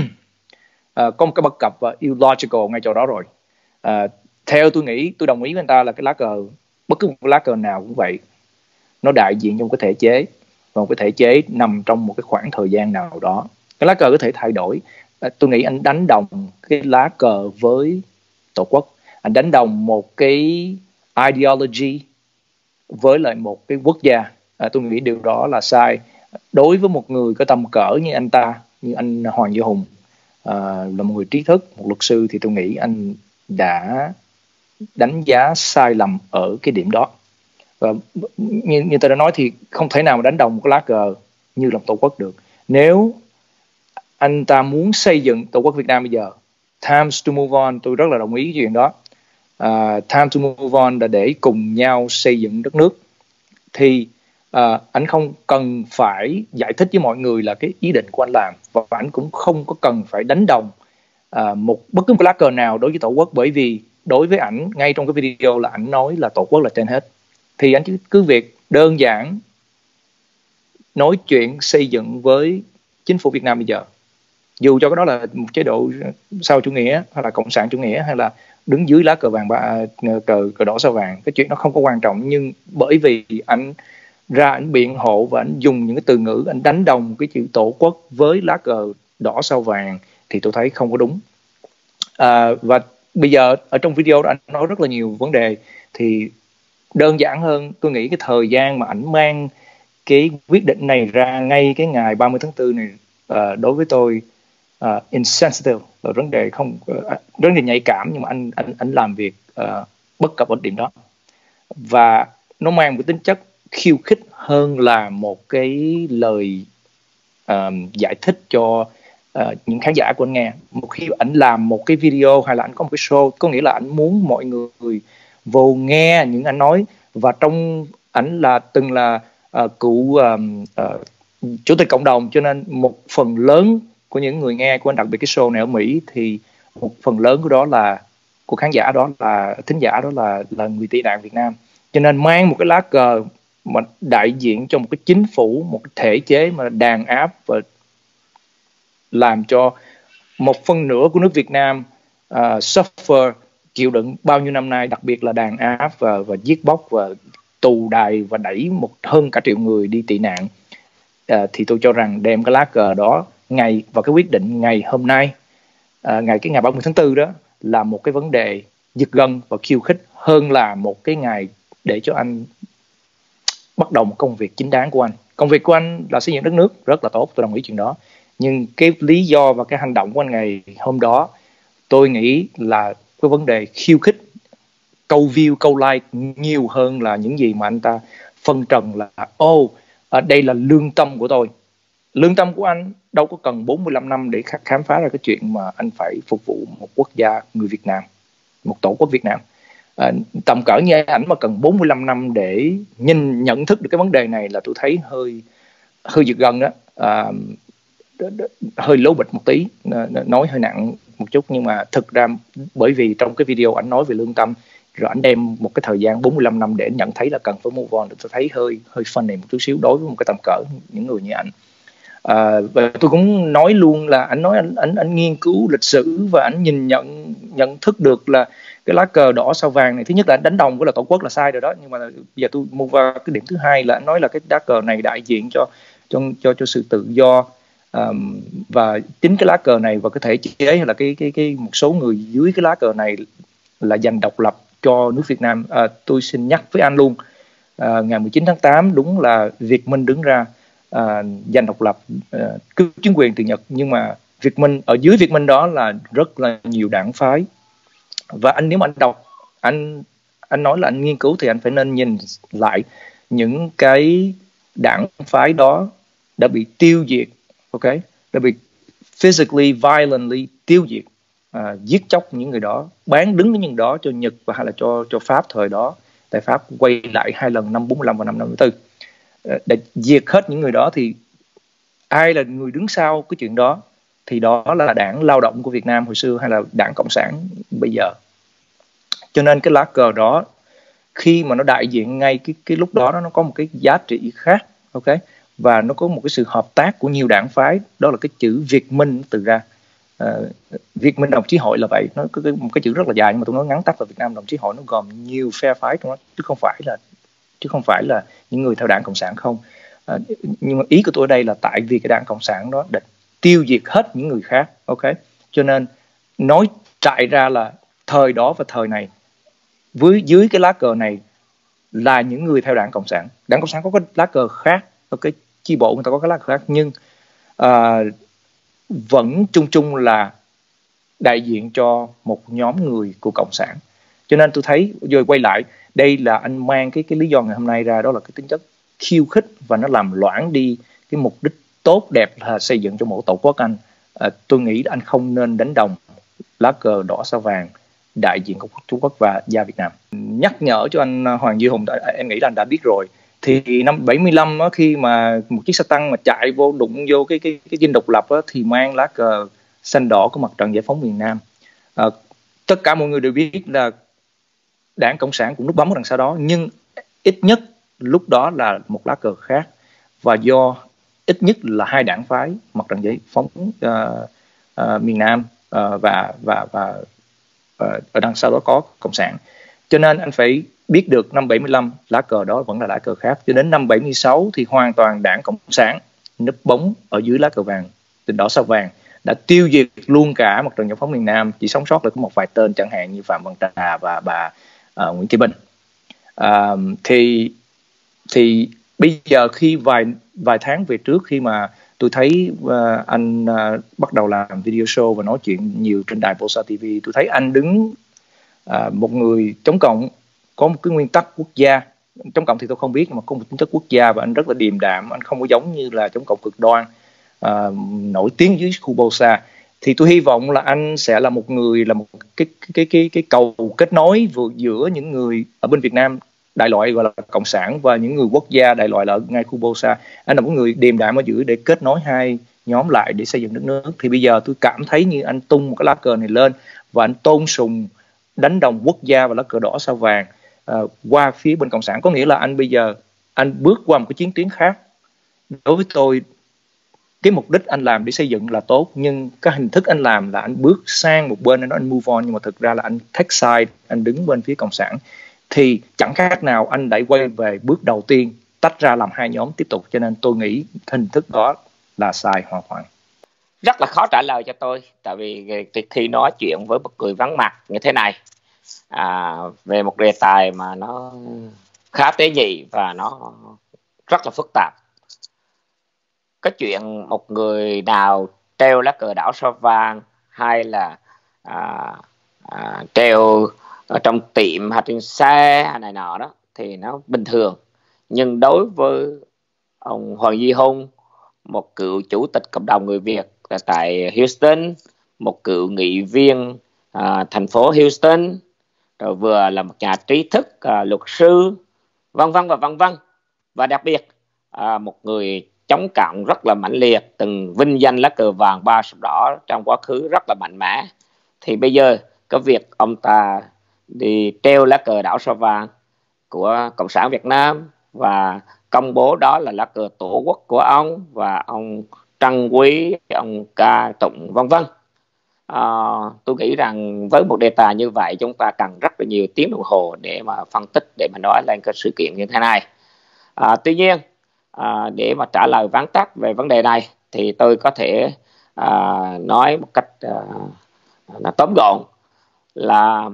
uh, có một cái bất cập và uh, illogical ngay chỗ đó rồi. Uh, theo tôi nghĩ, tôi đồng ý với anh ta là cái lá cờ, bất cứ một lá cờ nào cũng vậy, nó đại diện trong cái thể chế, và một cái thể chế nằm trong một cái khoảng thời gian nào đó. Cái lá cờ có thể thay đổi. Uh, tôi nghĩ anh đánh đồng cái lá cờ với tổ quốc, anh đánh đồng một cái ideology với lại một cái quốc gia. À, tôi nghĩ điều đó là sai. Đối với một người có tầm cỡ như anh ta, như anh Hoàng Duy Hùng, à, là một người trí thức, một luật sư, thì tôi nghĩ anh đã đánh giá sai lầm ở cái điểm đó. Và như, như tôi đã nói thì không thể nào mà đánh đồng một cái lá cờ như là tổ quốc được. Nếu anh ta muốn xây dựng tổ quốc Việt Nam bây giờ, times to move on, tôi rất là đồng ý với chuyện đó. Uh, time to move on là để cùng nhau xây dựng đất nước. Thì uh, anh không cần phải giải thích với mọi người là cái ý định của anh làm, và anh cũng không có cần phải đánh đồng uh, một bất cứ một cái lá cờ nào đối với tổ quốc, bởi vì đối với ảnh, ngay trong cái video là ảnh nói là tổ quốc là trên hết. Thì anh cứ, cứ việc đơn giản nói chuyện xây dựng với chính phủ Việt Nam bây giờ, dù cho cái đó là một chế độ sau chủ nghĩa hay là cộng sản chủ nghĩa hay là đứng dưới lá cờ vàng ba cờ cờ đỏ sao vàng, cái chuyện đó không có quan trọng. Nhưng bởi vì anh ra anh biện hộ và anh dùng những cái từ ngữ, anh đánh đồng cái chữ tổ quốc với lá cờ đỏ sao vàng thì tôi thấy không có đúng. À, và bây giờ ở trong video đó anh nói rất là nhiều vấn đề, thì đơn giản hơn, tôi nghĩ cái thời gian mà ảnh mang cái quyết định này ra ngay cái ngày ba mươi tháng tư này, uh, đối với tôi uh, insensitive, là vấn đề không uh, rất là nhạy cảm, nhưng mà anh anh anh làm việc uh, bất cập ở điểm đó, và nó mang một tính chất khiêu khích hơn là một cái lời uh, giải thích cho uh, những khán giả của anh nghe. Một khi anh làm một cái video hay là anh có một cái show, có nghĩa là anh muốn mọi người vô nghe những anh nói, và trong ảnh là từng là uh, cựu uh, uh, chủ tịch cộng đồng, cho nên một phần lớn của những người nghe của anh, đặc biệt cái show này ở Mỹ, thì một phần lớn của đó là của khán giả đó là thính giả đó là là người tị nạn Việt Nam. Cho nên mang một cái lá cờ mà đại diện cho một cái chính phủ, một cái thể chế mà đàn áp và làm cho một phần nửa của nước Việt Nam uh, suffer, chịu đựng bao nhiêu năm nay, đặc biệt là đàn áp và, và giết bóc và tù đày và đẩy một hơn cả triệu người đi tị nạn, uh, thì tôi cho rằng đem cái lá cờ đó ngày và cái quyết định ngày hôm nay, uh, ngày cái ngày ba mươi tháng tư đó, là một cái vấn đề giật gân và khiêu khích hơn là một cái ngày để cho anh bắt đầu một công việc chính đáng của anh. Công việc của anh là xây dựng đất nước, rất là tốt, tôi đồng ý chuyện đó. Nhưng cái lý do và cái hành động của anh ngày hôm đó, tôi nghĩ là cái vấn đề khiêu khích, câu view, câu like nhiều hơn là những gì mà anh ta phân trần là ô, oh, đây là lương tâm của tôi. Lương tâm của anh đâu có cần bốn mươi lăm năm để khám phá ra cái chuyện mà anh phải phục vụ một quốc gia, người Việt Nam, một tổ quốc Việt Nam. À, tầm cỡ như ảnh mà cần bốn mươi lăm năm để nhìn nhận thức được cái vấn đề này là tôi thấy hơi hơi giật gân đó. À, hơi lố bịch một tí, nói hơi nặng một chút, nhưng mà thực ra bởi vì trong cái video ảnh nói về lương tâm, rồi ảnh đem một cái thời gian bốn mươi lăm năm để nhận thấy là cần phải move on, tôi thấy hơi hơi funny một chút xíu đối với một cái tầm cỡ những người như ảnh. À, và tôi cũng nói luôn là ảnh nói ảnh ảnh ảnh nghiên cứu lịch sử và ảnh nhìn nhận nhận thức được là cái lá cờ đỏ sao vàng này, thứ nhất là đánh đồng với là tổ quốc là sai rồi đó, nhưng mà giờ tôi move vào cái điểm thứ hai là anh nói là cái lá cờ này đại diện cho cho cho cho sự tự do. Um, và chính cái lá cờ này và cái thể chế hay là cái cái cái một số người dưới cái lá cờ này là giành độc lập cho nước Việt Nam. À, tôi xin nhắc với anh luôn, à, ngày mười chín tháng tám đúng là Việt Minh đứng ra à, giành độc lập, à, cứ chính quyền từ Nhật, nhưng mà Việt Minh ở dưới Việt Minh đó là rất là nhiều đảng phái Và anh nếu mà anh đọc, anh anh nói là anh nghiên cứu thì anh phải nên nhìn lại những cái đảng phái đó đã bị tiêu diệt, ok, đã bị physically, violently tiêu diệt, à, giết chóc những người đó, bán đứng những đó cho Nhật và hay là cho cho Pháp thời đó. Tại Pháp quay lại hai lần năm bốn mươi lăm và năm năm mươi tư để diệt hết những người đó. Thì ai là người đứng sau cái chuyện đó? Thì đó là Đảng Lao động của Việt Nam hồi xưa hay là Đảng Cộng sản bây giờ. Cho nên cái lá cờ đó khi mà nó đại diện ngay cái cái lúc đó nó có một cái giá trị khác, ok, và nó có một cái sự hợp tác của nhiều đảng phái. Đó là cái chữ Việt Minh từ ra. uh, Việt Minh Đồng Chí Hội là vậy. Nó có một cái chữ rất là dài nhưng mà tôi nói ngắn tắt là Việt Nam Đồng Chí Hội. Nó gồm nhiều phe phái trong đó chứ không phải là chứ không phải là những người theo Đảng Cộng sản không. uh, nhưng mà ý của tôi ở đây là tại vì cái Đảng Cộng sản đó đã tiêu diệt hết những người khác, ok, cho nên nói trại ra là thời đó và thời này với dưới cái lá cờ này là những người theo Đảng Cộng sản. Đảng Cộng sản có cái lá cờ khác, ok, chi bộ người ta có cái lá cờ khác, nhưng uh, vẫn chung chung là đại diện cho một nhóm người của Cộng sản. Cho nên tôi thấy rồi quay lại đây là anh mang cái cái lý do ngày hôm nay ra, đó là cái tính chất khiêu khích và nó làm loãng đi cái mục đích tốt đẹp là xây dựng cho một tổ quốc anh. À, tôi nghĩ anh không nên đánh đồng lá cờ đỏ sao vàng đại diện của Trung Quốc và gia Việt Nam. Nhắc nhở cho anh Hoàng Duy Hùng, em nghĩ là anh đã biết rồi. Thì năm bảy mươi lăm đó, khi mà một chiếc xe tăng mà chạy vô đụng vô cái cái cái dinh độc lập đó, thì mang lá cờ xanh đỏ của Mặt trận Giải phóng miền Nam. À, tất cả mọi người đều biết là Đảng Cộng sản cũng núp bóng ở đằng sau đó, nhưng ít nhất lúc đó là một lá cờ khác, và do ít nhất là hai đảng phái Mặt trận Giải phóng uh, uh, miền Nam uh, và và và uh, ở đằng sau đó có Cộng sản, cho nên anh phải biết được năm bảy mươi lăm lá cờ đó vẫn là lá cờ khác. Cho đến năm bảy mươi sáu thì hoàn toàn Đảng Cộng sản núp bóng ở dưới lá cờ vàng, tình đỏ sao vàng, đã tiêu diệt luôn cả Mặt trận Giải phóng miền Nam, chỉ sống sót lại có một vài tên chẳng hạn như Phạm Văn Trà và bà uh, Nguyễn Thị Bình. Uh, thì thì bây giờ khi vài vài tháng về trước, khi mà tôi thấy uh, anh uh, bắt đầu làm video show và nói chuyện nhiều trên đài Polsat ti vi, tôi thấy anh đứng uh, một người chống cộng, có một cái nguyên tắc quốc gia. Chống cộng thì tôi không biết, nhưng mà có một tính chất quốc gia, và anh rất là điềm đạm, anh không có giống như là chống cộng cực đoan uh, nổi tiếng dưới khu Polsat. Thì tôi hy vọng là anh sẽ là một người, là một cái cái cái cái cầu kết nối vừa giữa những người ở bên Việt Nam đại loại gọi là Cộng sản và những người quốc gia đại loại là ở ngay khu Polsat. Anh là một người điềm đạm ở giữa để kết nối hai nhóm lại để xây dựng đất nước. Thì bây giờ tôi cảm thấy như anh tung một cái lá cờ này lên và anh tôn sùng đánh đồng quốc gia và lá cờ đỏ sao vàng uh, qua phía bên Cộng sản. Có nghĩa là anh bây giờ anh bước qua một cái chiến tuyến khác. Đối với tôi, cái mục đích anh làm để xây dựng là tốt, nhưng cái hình thức anh làm là anh bước sang một bên, anh nói anh move on, nhưng mà thực ra là anh take side, anh đứng bên phía Cộng sản. Thì chẳng khác nào anh đã quay về bước đầu tiên, tách ra làm hai nhóm tiếp tục. Cho nên tôi nghĩ hình thức đó là sai hoàn toàn. Rất là khó trả lời cho tôi, tại vì khi nói chuyện với một người vắng mặt như thế này à, về một đề tài mà nó khá tế nhị và nó rất là phức tạp. Cái chuyện một người nào treo lá cờ đỏ sao vàng hay là à, à, treo ở trong tiệm hay trên xe hay này nọ đó thì nó bình thường. Nhưng đối với ông Hoàng Duy Hùng, một cựu chủ tịch cộng đồng người Việt tại Houston, một cựu nghị viên à, thành phố Houston, rồi vừa là một nhà trí thức, à, luật sư, vân vân và vân vân, và đặc biệt à, một người chống cộng rất là mãnh liệt, từng vinh danh lá cờ vàng ba sọc đỏ trong quá khứ rất là mạnh mẽ. Thì bây giờ cái việc ông ta đi treo lá cờ đỏ sao vàng của Cộng sản Việt Nam và công bố đó là lá cờ tổ quốc của ông, và ông trân quý, ông ca tụng vân vân. À, tôi nghĩ rằng với một đề tài như vậy chúng ta cần rất là nhiều tiếng đồng hồ để mà phân tích, để mà nói lên cái sự kiện như thế này. À, tuy nhiên à, để mà trả lời vắn tắt về vấn đề này thì tôi có thể à, nói một cách à, là tóm gọn là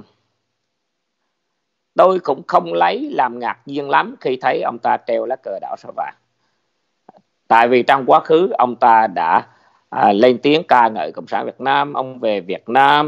tôi cũng không lấy làm ngạc nhiên lắm khi thấy ông ta treo lá cờ đỏ sao vàng. Tại vì trong quá khứ ông ta đã à, lên tiếng ca ngợi Cộng sản Việt Nam, ông về Việt Nam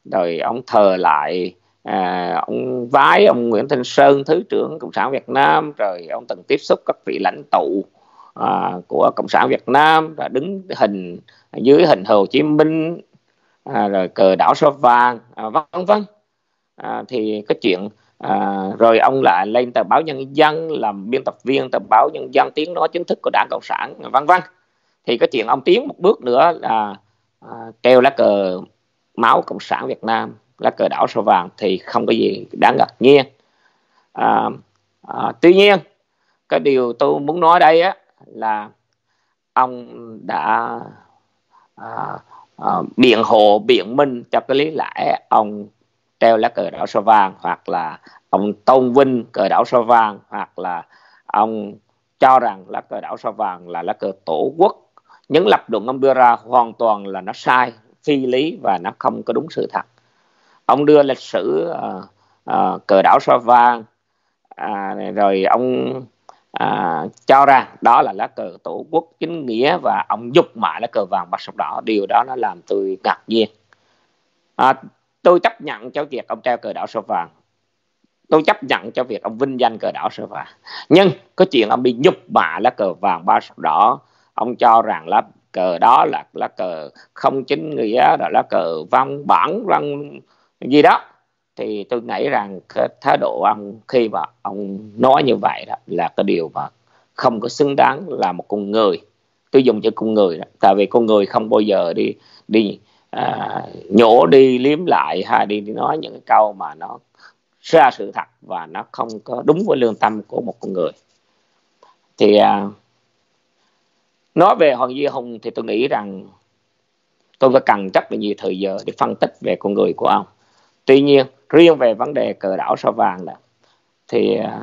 rồi ông thờ lại à, ông vái ông Nguyễn Thanh Sơn, Thứ trưởng Cộng sản Việt Nam, rồi ông từng tiếp xúc các vị lãnh tụ à, của Cộng sản Việt Nam, và đứng hình dưới hình Hồ Chí Minh, à, rồi cờ đảo sao vàng, à, vân vân. À, thì cái chuyện à, rồi ông lại lên tờ báo Nhân dân làm biên tập viên tờ báo Nhân dân, tiếng nói chính thức của Đảng Cộng sản, vân vân. Thì cái chuyện ông tiến một bước nữa là à, treo lá cờ máu Cộng sản Việt Nam, lá cờ đảo sao vàng, thì không có gì đáng ngạc nhiên. À, à, tuy nhiên cái điều tôi muốn nói đây á là ông đã à, à, biện hộ biện minh cho cái lý lẽ ông treo lá cờ đảo sao vàng, hoặc là ông tôn vinh cờ đảo sao vàng, hoặc là ông cho rằng lá cờ đảo sao vàng là lá cờ tổ quốc. Những lập luận ông đưa ra hoàn toàn là nó sai, phi lý và nó không có đúng sự thật. Ông đưa lịch sử uh, uh, cờ đảo sao vàng, à, rồi ông à, cho rằng đó là lá cờ tổ quốc chính nghĩa, và ông dục mạ lá cờ vàng bạc sọc đỏ. Điều đó nó làm tôi ngạc nhiên. À, tôi chấp nhận cho việc ông treo cờ đảo sao vàng, tôi chấp nhận cho việc ông vinh danh cờ đảo sao vàng, nhưng có chuyện ông bị nhục mạ lá cờ vàng ba sọc đỏ, ông cho rằng lá cờ đó là lá cờ không chính nghĩa, là lá cờ văn bản văn gì đó, thì tôi nghĩ rằng cái thái độ ông khi mà ông nói như vậy đó là cái điều mà không có xứng đáng là một con người. Tôi dùng chữ con người đó, tại vì con người không bao giờ đi đi à, nhổ đi liếm lại hay đi, đi nói những cái câu mà nó ra sự thật và nó không có đúng với lương tâm của một con người. Thì à, nói về Hoàng Duy Hùng thì tôi nghĩ rằng tôi phải cần rất là nhiều thời giờ để phân tích về con người của ông. Tuy nhiên riêng về vấn đề cờ đảo sao vàng đó, thì à,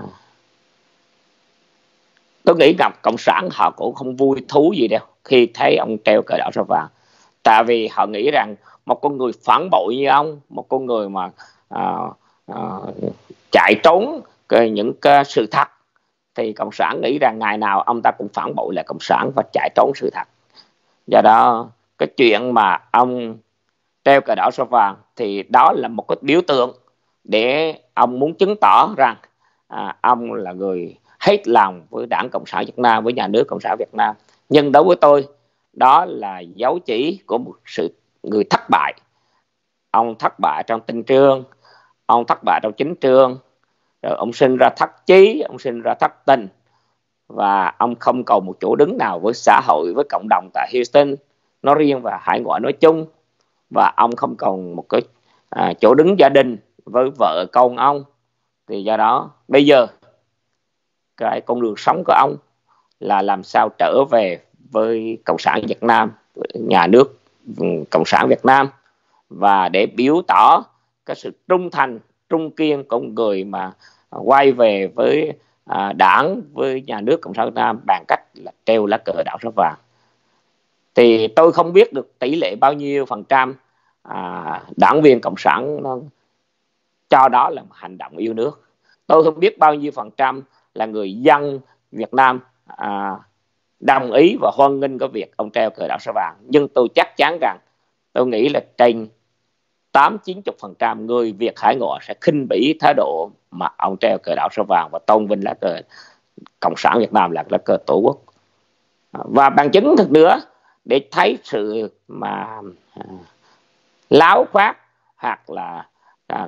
tôi nghĩ gặp Cộng sản họ cũng không vui thú gì đâu khi thấy ông treo cờ đảo sao vàng. Tại vì họ nghĩ rằng một con người phản bội như ông, một con người mà à, à, chạy trốn những cái sự thật, thì Cộng sản nghĩ rằng ngày nào ông ta cũng phản bội lại Cộng sản và chạy trốn sự thật. Do đó cái chuyện mà ông treo cờ đảo sao vàng thì đó là một cái biểu tượng để ông muốn chứng tỏ rằng à, ông là người hết lòng với Đảng Cộng sản Việt Nam, với nhà nước Cộng sản Việt Nam. Nhưng đối với tôi, đó là dấu chỉ của một sự người thất bại. Ông thất bại trong tinh trương, ông thất bại trong chính trương, rồi ông sinh ra thất chí, ông sinh ra thất tình, và ông không còn một chỗ đứng nào với xã hội, với cộng đồng tại Houston nói riêng và hải ngoại nói chung, và ông không còn một cái à, chỗ đứng gia đình với vợ con ông. Thì do đó bây giờ cái con đường sống của ông là làm sao trở về với Cộng sản Việt Nam, nhà nước Cộng sản Việt Nam, và để biểu tỏ cái sự trung thành, trung kiên của người mà quay về với à, đảng, với nhà nước Cộng sản Việt Nam bằng cách là treo lá cờ đảo sao vàng. Thì tôi không biết được tỷ lệ bao nhiêu phần trăm à, đảng viên Cộng sản nó cho đó là một hành động yêu nước. Tôi không biết bao nhiêu phần trăm là người dân Việt Nam à, đồng ý và hoan nghênh cái việc ông treo cờ đảo sao vàng. Nhưng tôi chắc chắn rằng tôi nghĩ là trên tám chín mươi phần trăm người Việt hải ngoại sẽ khinh bỉ thái độ mà ông treo cờ đảo sao vàng và tôn vinh lá cờ Cộng sản Việt Nam là lá cờ tổ quốc. Và bằng chứng thực nữa để thấy sự mà à, láo khoác hoặc là à,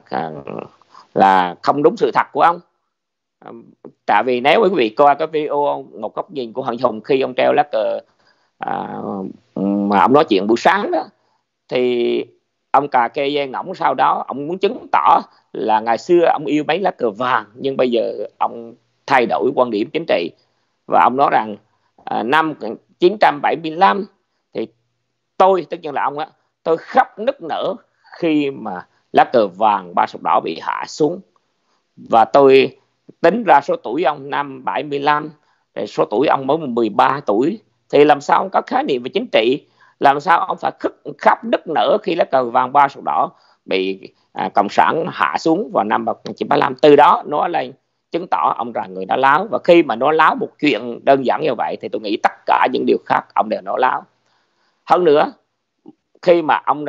là không đúng sự thật của ông. À, tại vì nếu quý vị coi cái video một góc nhìn của Hoàng Hùng khi ông treo lá cờ à, mà ông nói chuyện buổi sáng đó, thì ông cà kê dây ngỗng sau đó ông muốn chứng tỏ là ngày xưa ông yêu mấy lá cờ vàng, nhưng bây giờ ông thay đổi quan điểm chính trị, và ông nói rằng à, năm một nghìn chín trăm bảy mươi lăm thì tôi, tất nhiên là ông á, tôi khóc nức nở khi mà lá cờ vàng ba sọc đỏ bị hạ xuống, và tôi tính ra số tuổi ông năm bảy mươi lăm, rồi số tuổi ông mới mười ba tuổi, thì làm sao ông có khái niệm về chính trị, làm sao ông phải khóc, khóc nức nở khi lá cờ vàng ba sọc đỏ bị à, Cộng sản hạ xuống vào năm một nghìn chín trăm bảy mươi lăm. Từ đó nói lên chứng tỏ ông là người nói láo, và khi mà nói láo một chuyện đơn giản như vậy thì tôi nghĩ tất cả những điều khác ông đều nói láo. Hơn nữa, khi mà ông đã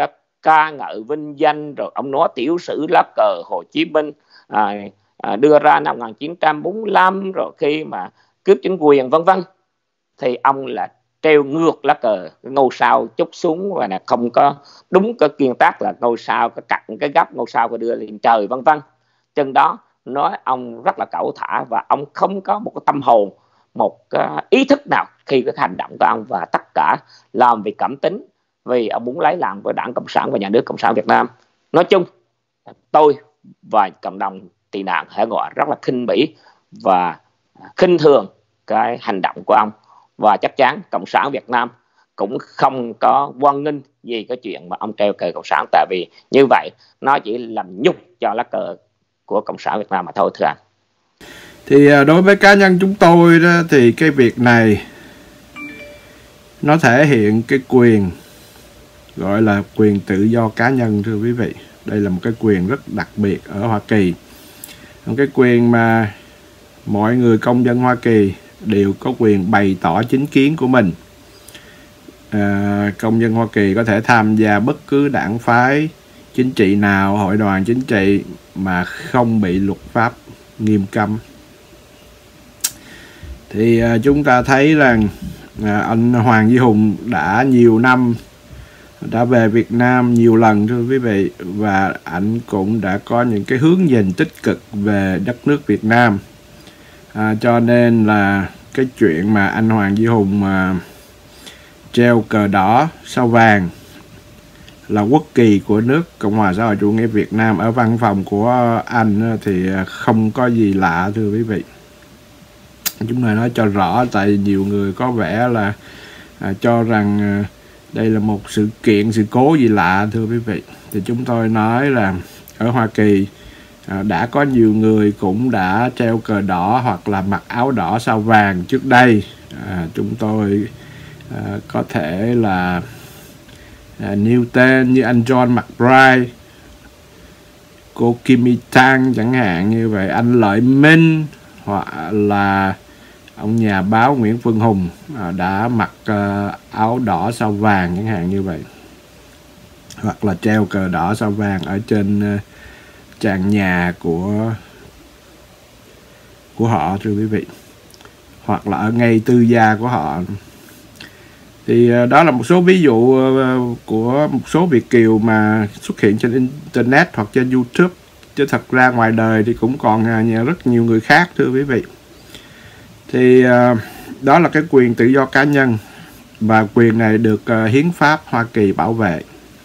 ca ngợi vinh danh, rồi ông nói tiểu sử lá cờ Hồ Chí Minh à, à, đưa ra năm một nghìn chín trăm bốn mươi lăm, rồi khi mà cướp chính quyền vân vân, thì ông là treo ngược lá cờ ngôi sao chúc xuống, và là không có đúng cái kiên tác là ngôi sao cái cặn cái gấp ngôi sao phải đưa lên trời vân vân. Chân đó nói ông rất là cẩu thả, và ông không có một cái tâm hồn, một cái ý thức nào khi cái hành động của ông, và tất cả làm vì cảm tính, vì ông muốn lấy làm với Đảng Cộng sản và nhà nước Cộng sản Việt Nam. Nói chung tôi và cộng đồng tị nạn hải ngoại rất là khinh bỉ và khinh thường cái hành động của ông, và chắc chắn Cộng sản Việt Nam cũng không có hoan nghênh gì cái chuyện mà ông treo cờ Cộng sản, tại vì như vậy nó chỉ làm nhục cho lá cờ của Cộng sản Việt Nam mà thôi, thưa anh. Thì đối với cá nhân chúng tôi đó, thì cái việc này nó thể hiện cái quyền gọi là quyền tự do cá nhân, thưa quý vị. Đây là một cái quyền rất đặc biệt ở Hoa Kỳ, một cái quyền mà mọi người công dân Hoa Kỳ đều có quyền bày tỏ chính kiến của mình. À, công dân Hoa Kỳ có thể tham gia bất cứ đảng phái chính trị nào, hội đoàn chính trị mà không bị luật pháp nghiêm cấm. Thì à, chúng ta thấy rằng à, anh Hoàng Duy Hùng đã nhiều năm đã về Việt Nam nhiều lần, thưa quý vị, và anh cũng đã có những cái hướng nhìn tích cực về đất nước Việt Nam. À, cho nên là cái chuyện mà anh Hoàng Duy Hùng mà treo cờ đỏ sao vàng là quốc kỳ của nước Cộng hòa xã hội chủ nghĩa Việt Nam ở văn phòng của anh thì không có gì lạ, thưa quý vị. Chúng tôi nói cho rõ, tại nhiều người có vẻ là à, cho rằng à, đây là một sự kiện, sự cố gì lạ, thưa quý vị. Thì chúng tôi nói là ở Hoa Kỳ à, đã có nhiều người cũng đã treo cờ đỏ hoặc là mặc áo đỏ sao vàng trước đây. À, chúng tôi à, có thể là à, nêu tên như anh John McBride, cô Kimmy Tang chẳng hạn như vậy, anh Lợi Minh, hoặc là ông nhà báo Nguyễn Phương Hùng à, đã mặc à, áo đỏ sao vàng chẳng hạn như vậy, hoặc là treo cờ đỏ sao vàng ở trên à, tràn nhà của của họ, thưa quý vị, hoặc là ở ngay tư gia của họ. Thì à, đó là một số ví dụ à, của một số Việt kiều mà xuất hiện trên internet hoặc trên YouTube, chứ thật ra ngoài đời thì cũng còn à, rất nhiều người khác, thưa quý vị. Thì uh, đó là cái quyền tự do cá nhân, và quyền này được uh, hiến pháp Hoa Kỳ bảo vệ.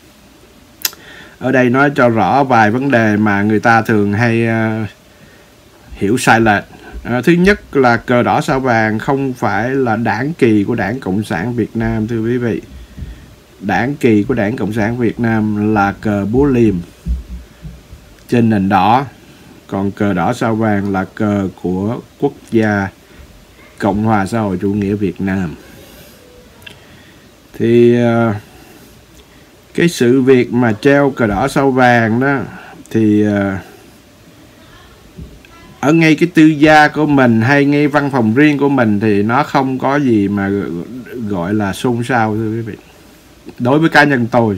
Ở đây nói cho rõ vài vấn đề mà người ta thường hay uh, hiểu sai lệch. Uh, thứ nhất là cờ đỏ sao vàng không phải là đảng kỳ của Đảng Cộng sản Việt Nam, thưa quý vị. Đảng kỳ của Đảng Cộng sản Việt Nam là cờ búa liềm trên nền đỏ, còn cờ đỏ sao vàng là cờ của quốc gia Cộng hòa xã hội chủ nghĩa Việt Nam. Thì uh, cái sự việc mà treo cờ đỏ sao vàng đó thì uh, ở ngay cái tư gia của mình hay ngay văn phòng riêng của mình thì nó không có gì mà gọi là xôn xao, thưa quý vị. Đối với cá nhân tôi,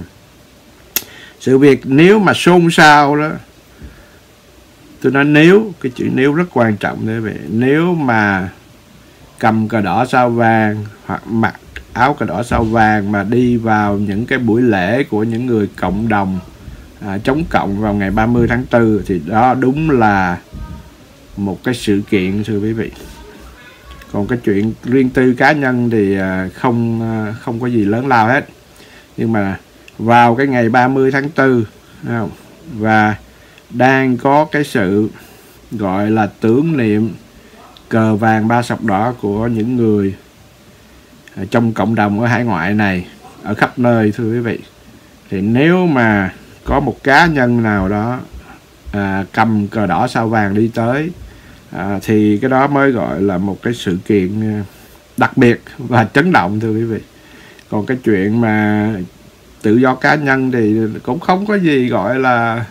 sự việc nếu mà xôn xao đó, tôi nói nếu, cái chữ nếu rất quan trọng, thưa quý vị. Nếu mà cầm cờ đỏ sao vàng hoặc mặc áo cờ đỏ sao vàng mà đi vào những cái buổi lễ của những người cộng đồng à, chống cộng vào ngày ba mươi tháng tư thì đó đúng là một cái sự kiện, thưa quý vị. Còn cái chuyện riêng tư cá nhân thì à, không à, không có gì lớn lao hết. Nhưng mà vào cái ngày ba mươi tháng tư không? Và đang có cái sự gọi là tưởng niệm cờ vàng ba sọc đỏ của những người trong cộng đồng ở hải ngoại này, ở khắp nơi, thưa quý vị. Thì nếu mà có một cá nhân nào đó à, cầm cờ đỏ sao vàng đi tới à, thì cái đó mới gọi là một cái sự kiện đặc biệt và chấn động, thưa quý vị. Còn cái chuyện mà tự do cá nhân thì cũng không có gì gọi là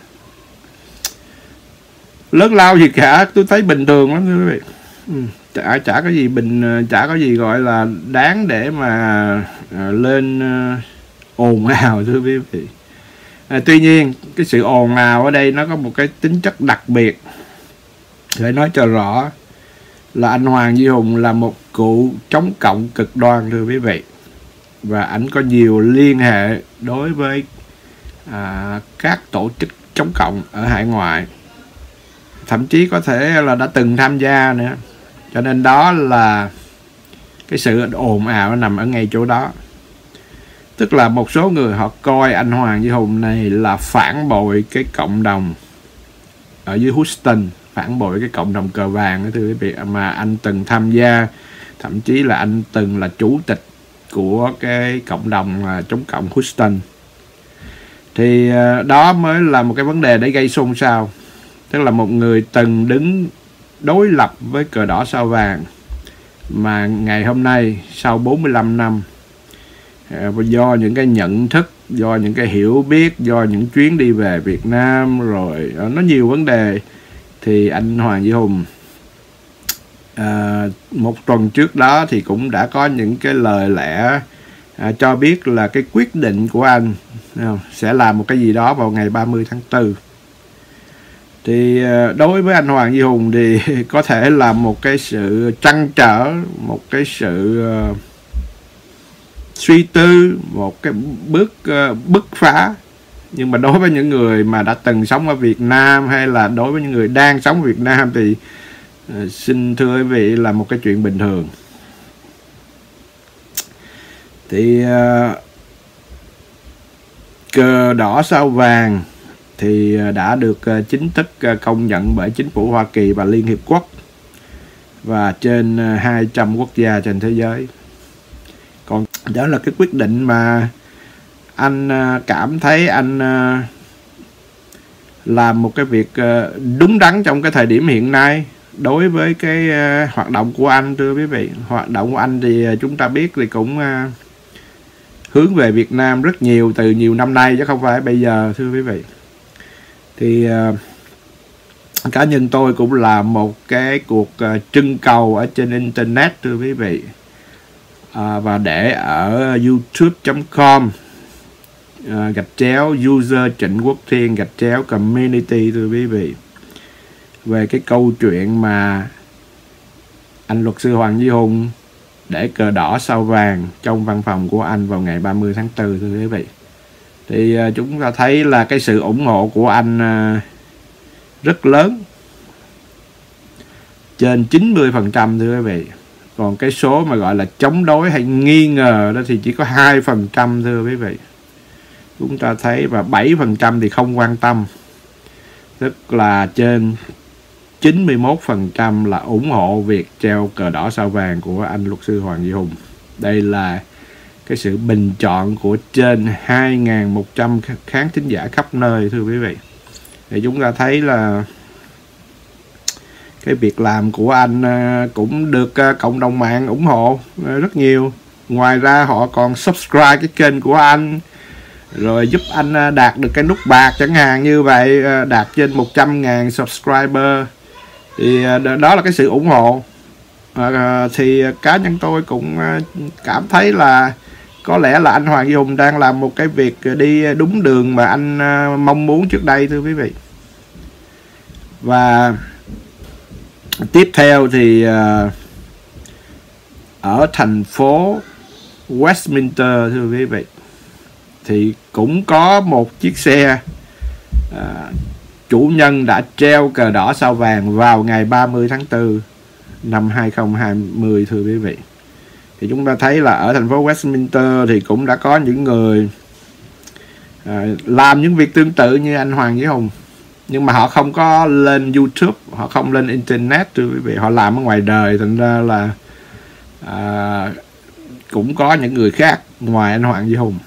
lớn lao gì cả, tôi thấy bình thường lắm, thưa quý vị. Ừ, chả, chả có gì bình chả có gì gọi là đáng để mà à, lên à, ồn ào, thưa quý vị. À, tuy nhiên cái sự ồn ào ở đây nó có một cái tính chất đặc biệt. Để nói cho rõ là anh Hoàng Duy Hùng là một cựu chống cộng cực đoan thưa quý vị, và ảnh có nhiều liên hệ đối với à, các tổ chức chống cộng ở hải ngoại, thậm chí có thể là đã từng tham gia nữa. Cho nên đó là cái sự ồn ào nó nằm ở ngay chỗ đó. Tức là một số người họ coi anh Hoàng Duy Hùng này là phản bội cái cộng đồng ở dưới Houston, phản bội cái cộng đồng cờ vàng đó thưa quý vị, mà anh từng tham gia, thậm chí là anh từng là chủ tịch của cái cộng đồng chống cộng Houston. Thì đó mới là một cái vấn đề để gây xôn xao. Tức là một người từng đứng đối lập với cờ đỏ sao vàng, mà ngày hôm nay sau bốn mươi lăm năm, do những cái nhận thức, do những cái hiểu biết, do những chuyến đi về Việt Nam, rồi nó nhiều vấn đề, thì anh Hoàng Duy Hùng à, một tuần trước đó thì cũng đã có những cái lời lẽ à, cho biết là cái quyết định của anh à, sẽ làm một cái gì đó vào ngày ba mươi tháng tư. Thì à, đối với anh Hoàng Duy Hùng thì có thể là một cái sự trăn trở, một cái sự uh, suy tư, một cái bước uh, bứt phá. Nhưng mà đối với những người mà đã từng sống ở Việt Nam, hay là đối với những người đang sống ở Việt Nam, thì uh, xin thưa quý vị là một cái chuyện bình thường. Thì uh, cờ đỏ sao vàng thì đã được uh, chính thức uh, công nhận bởi chính phủ Hoa Kỳ và Liên Hiệp Quốc, và trên uh, hai trăm quốc gia trên thế giới. Còn đó là cái quyết định mà anh uh, cảm thấy anh uh, làm một cái việc uh, đúng đắn trong cái thời điểm hiện nay đối với cái uh, hoạt động của anh thưa quý vị. Hoạt động của anh thì uh, chúng ta biết thì cũng uh, hướng về Việt Nam rất nhiều từ nhiều năm nay, chứ không phải bây giờ thưa quý vị. Thì uh, cá nhân tôi cũng làm một cái cuộc uh, trưng cầu ở trên internet thưa quý vị, uh, và để ở youtube chấm com uh, gạch chéo user Trịnh Quốc Thiên gạch chéo community thưa quý vị, về cái câu chuyện mà anh luật sư Hoàng Duy Hùng để cờ đỏ sao vàng trong văn phòng của anh vào ngày ba mươi tháng tư thưa quý vị. Thì uh, chúng ta thấy là cái sự ủng hộ của anh uh, rất lớn, trên chín mươi phần trăm thưa quý vị. Còn cái số mà gọi là chống đối hay nghi ngờ đó thì chỉ có hai phần trăm thưa quý vị. Chúng ta thấy, và bảy phần trăm thì không quan tâm. Tức là trên chín mươi mốt phần trăm là ủng hộ việc treo cờ đỏ sao vàng của anh luật sư Hoàng Duy Hùng. Đây là cái sự bình chọn của trên hai nghìn một trăm khán thính giả khắp nơi thưa quý vị. Thì chúng ta thấy là cái việc làm của anh cũng được cộng đồng mạng ủng hộ rất nhiều. Ngoài ra họ còn subscribe cái kênh của anh, rồi giúp anh đạt được cái nút bạc chẳng hạn như vậy, đạt trên một trăm nghìn subscriber. Thì đó là cái sự ủng hộ. À, thì cá nhân tôi cũng cảm thấy là có lẽ là anh Hoàng Duy Hùng đang làm một cái việc đi đúng đường mà anh mong muốn trước đây thưa quý vị. Và tiếp theo thì uh, ở thành phố Westminster thưa quý vị, thì cũng có một chiếc xe uh, chủ nhân đã treo cờ đỏ sao vàng vào ngày ba mươi tháng tư năm hai không hai không thưa quý vị. Thì chúng ta thấy là ở thành phố Westminster thì cũng đã có những người uh, làm những việc tương tự như anh Hoàng Duy Hùng, nhưng mà họ không có lên YouTube, họ không lên internet thưa quý vị, họ làm ở ngoài đời. Thành ra là à, cũng có những người khác ngoài anh Hoàng Duy Hùng.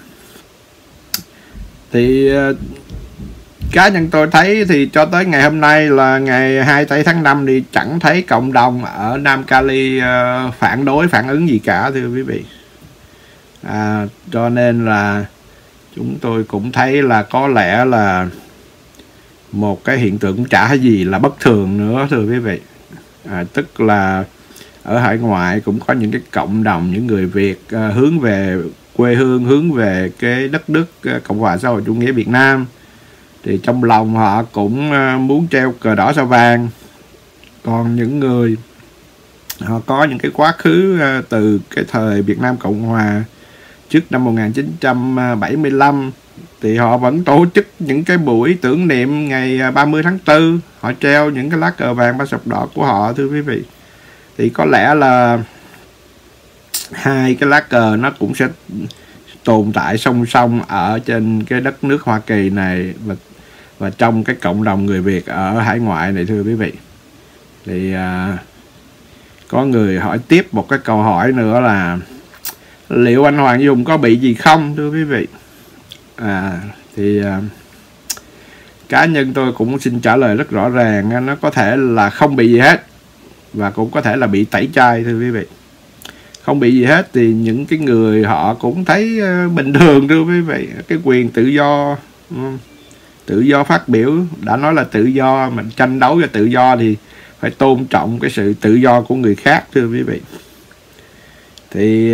Thì à, cá nhân tôi thấy thì cho tới ngày hôm nay là ngày hai mươi bảy tháng năm thì chẳng thấy cộng đồng ở Nam Cali à, phản đối, phản ứng gì cả thưa quý vị. à, Cho nên là chúng tôi cũng thấy là có lẽ là một cái hiện tượng cũng chả gì là bất thường nữa thưa quý vị. à, Tức là ở hải ngoại cũng có những cái cộng đồng, những người Việt à, hướng về quê hương hướng về cái đất nước Cộng hòa xã hội chủ nghĩa Việt Nam, thì trong lòng họ cũng muốn treo cờ đỏ sao vàng. Còn những người họ có những cái quá khứ từ cái thời Việt Nam Cộng hòa trước năm một nghìn chín trăm bảy mươi lăm, thì họ vẫn tổ chức những cái buổi tưởng niệm ngày ba mươi tháng tư, họ treo những cái lá cờ vàng ba sọc đỏ của họ, thưa quý vị. Thì có lẽ là hai cái lá cờ nó cũng sẽ tồn tại song song ở trên cái đất nước Hoa Kỳ này và và trong cái cộng đồng người Việt ở hải ngoại này, thưa quý vị. Thì à, có người hỏi tiếp một cái câu hỏi nữa là liệu anh Hoàng Duy Hùng có bị gì không, thưa quý vị. À, thì à, cá nhân tôi cũng xin trả lời rất rõ ràng, nó có thể là không bị gì hết và cũng có thể là bị tẩy chay, thưa quý vị. Không bị gì hết thì những cái người họ cũng thấy bình thường, thưa quý vị. Cái quyền tự do, tự do phát biểu, đã nói là tự do, mình tranh đấu cho tự do thì phải tôn trọng cái sự tự do của người khác, thưa quý vị. Thì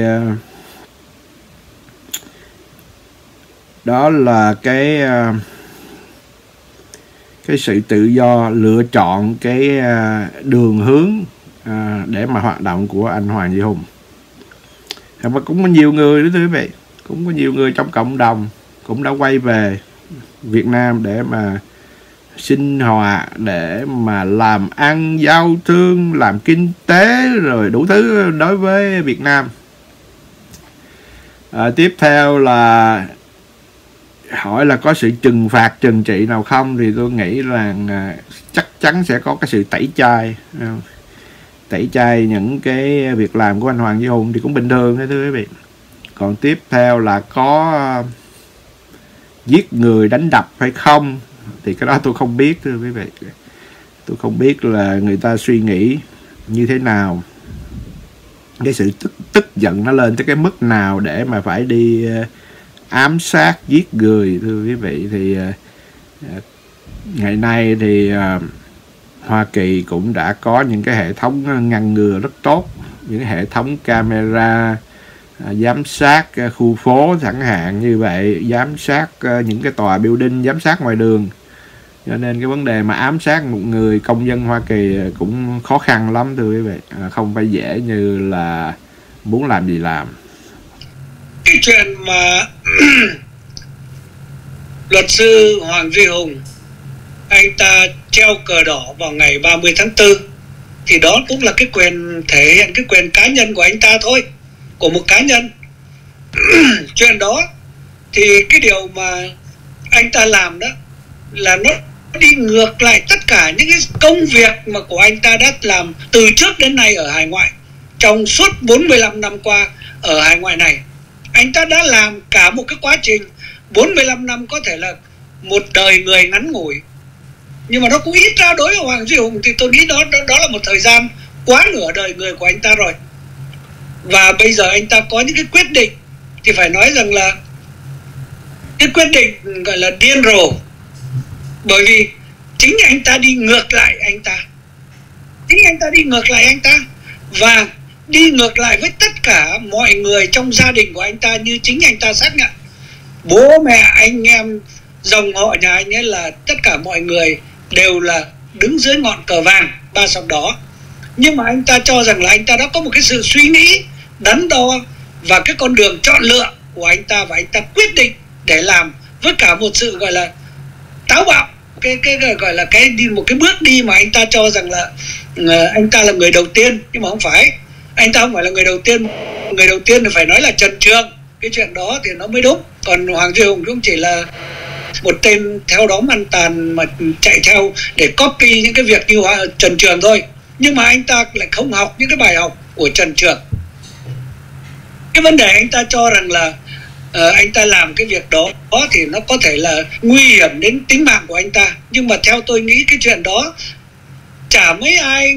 đó là cái cái sự tự do lựa chọn cái đường hướng để mà hoạt động của anh Hoàng Duy Hùng. Và cũng có nhiều người đó, thưa quý vị, cũng có nhiều người trong cộng đồng cũng đã quay về Việt Nam để mà sinh hoạt, để mà làm ăn, giao thương, làm kinh tế, rồi đủ thứ đối với Việt Nam. À, tiếp theo là hỏi là có sự trừng phạt, trừng trị nào không, thì tôi nghĩ là chắc chắn sẽ có cái sự tẩy chay. Tẩy chay những cái việc làm của anh Hoàng Duy Hùng thì cũng bình thường đấy, thưa quý vị. Còn tiếp theo là có giết người, đánh đập hay không thì cái đó tôi không biết, thưa quý vị. Tôi không biết là người ta suy nghĩ như thế nào, cái sự tức, tức giận nó lên tới cái mức nào để mà phải đi ám sát, giết người, thưa quý vị. Thì ngày nay thì Hoa Kỳ cũng đã có những cái hệ thống ngăn ngừa rất tốt, những cái hệ thống camera giám sát khu phố chẳng hạn như vậy, giám sát những cái tòa building, giám sát ngoài đường. Cho nên cái vấn đề mà ám sát một người công dân Hoa Kỳ cũng khó khăn lắm, thưa quý vị, không phải dễ như là muốn làm gì làm. Cái chuyện mà luật sư Hoàng Duy Hùng anh ta treo cờ đỏ vào ngày ba mươi tháng tư thì đó cũng là cái quyền, thể hiện cái quyền cá nhân của anh ta thôi, của một cá nhân. Chuyện đó thì cái điều mà anh ta làm đó là nó đi ngược lại tất cả những cái công việc mà của anh ta đã làm từ trước đến nay ở hải ngoại. Trong suốt bốn mươi lăm năm qua ở hải ngoại này, anh ta đã làm cả một cái quá trình. Bốn mươi lăm năm có thể là một đời người ngắn ngủi, nhưng mà nó cũng ít ra đối với Hoàng Duy Hùng thì tôi nghĩ đó, đó đó là một thời gian quá nửa đời người của anh ta rồi. Và bây giờ anh ta có những cái quyết định thì phải nói rằng là cái quyết định gọi là điên rồ, bởi vì chính anh ta đi ngược lại anh ta chính anh ta đi ngược lại anh ta và đi ngược lại với tất cả mọi người trong gia đình của anh ta. Như chính anh ta xác nhận, bố mẹ, anh em, dòng họ nhà anh ấy là tất cả mọi người đều là đứng dưới ngọn cờ vàng ba sọc đỏ. Nhưng mà anh ta cho rằng là anh ta đã có một cái sự suy nghĩ đắn đo và cái con đường chọn lựa của anh ta, và anh ta quyết định để làm với cả một sự gọi là táo bạo, cái cái gọi là cái đi một cái bước đi mà anh ta cho rằng là uh, anh ta là người đầu tiên, nhưng mà không phải. Anh ta không phải là người đầu tiên. Người đầu tiên thì phải nói là Trần Trường. Cái chuyện đó thì nó mới đúng. Còn Hoàng Duy Hùng cũng chỉ là một tên theo đó ăn tàn mà chạy theo để copy những cái việc như Trần Trường thôi. Nhưng mà anh ta lại không học những cái bài học của Trần Trường. Cái vấn đề anh ta cho rằng là uh, anh ta làm cái việc đó, đó thì nó có thể là nguy hiểm đến tính mạng của anh ta. Nhưng mà theo tôi nghĩ cái chuyện đó chả mấy ai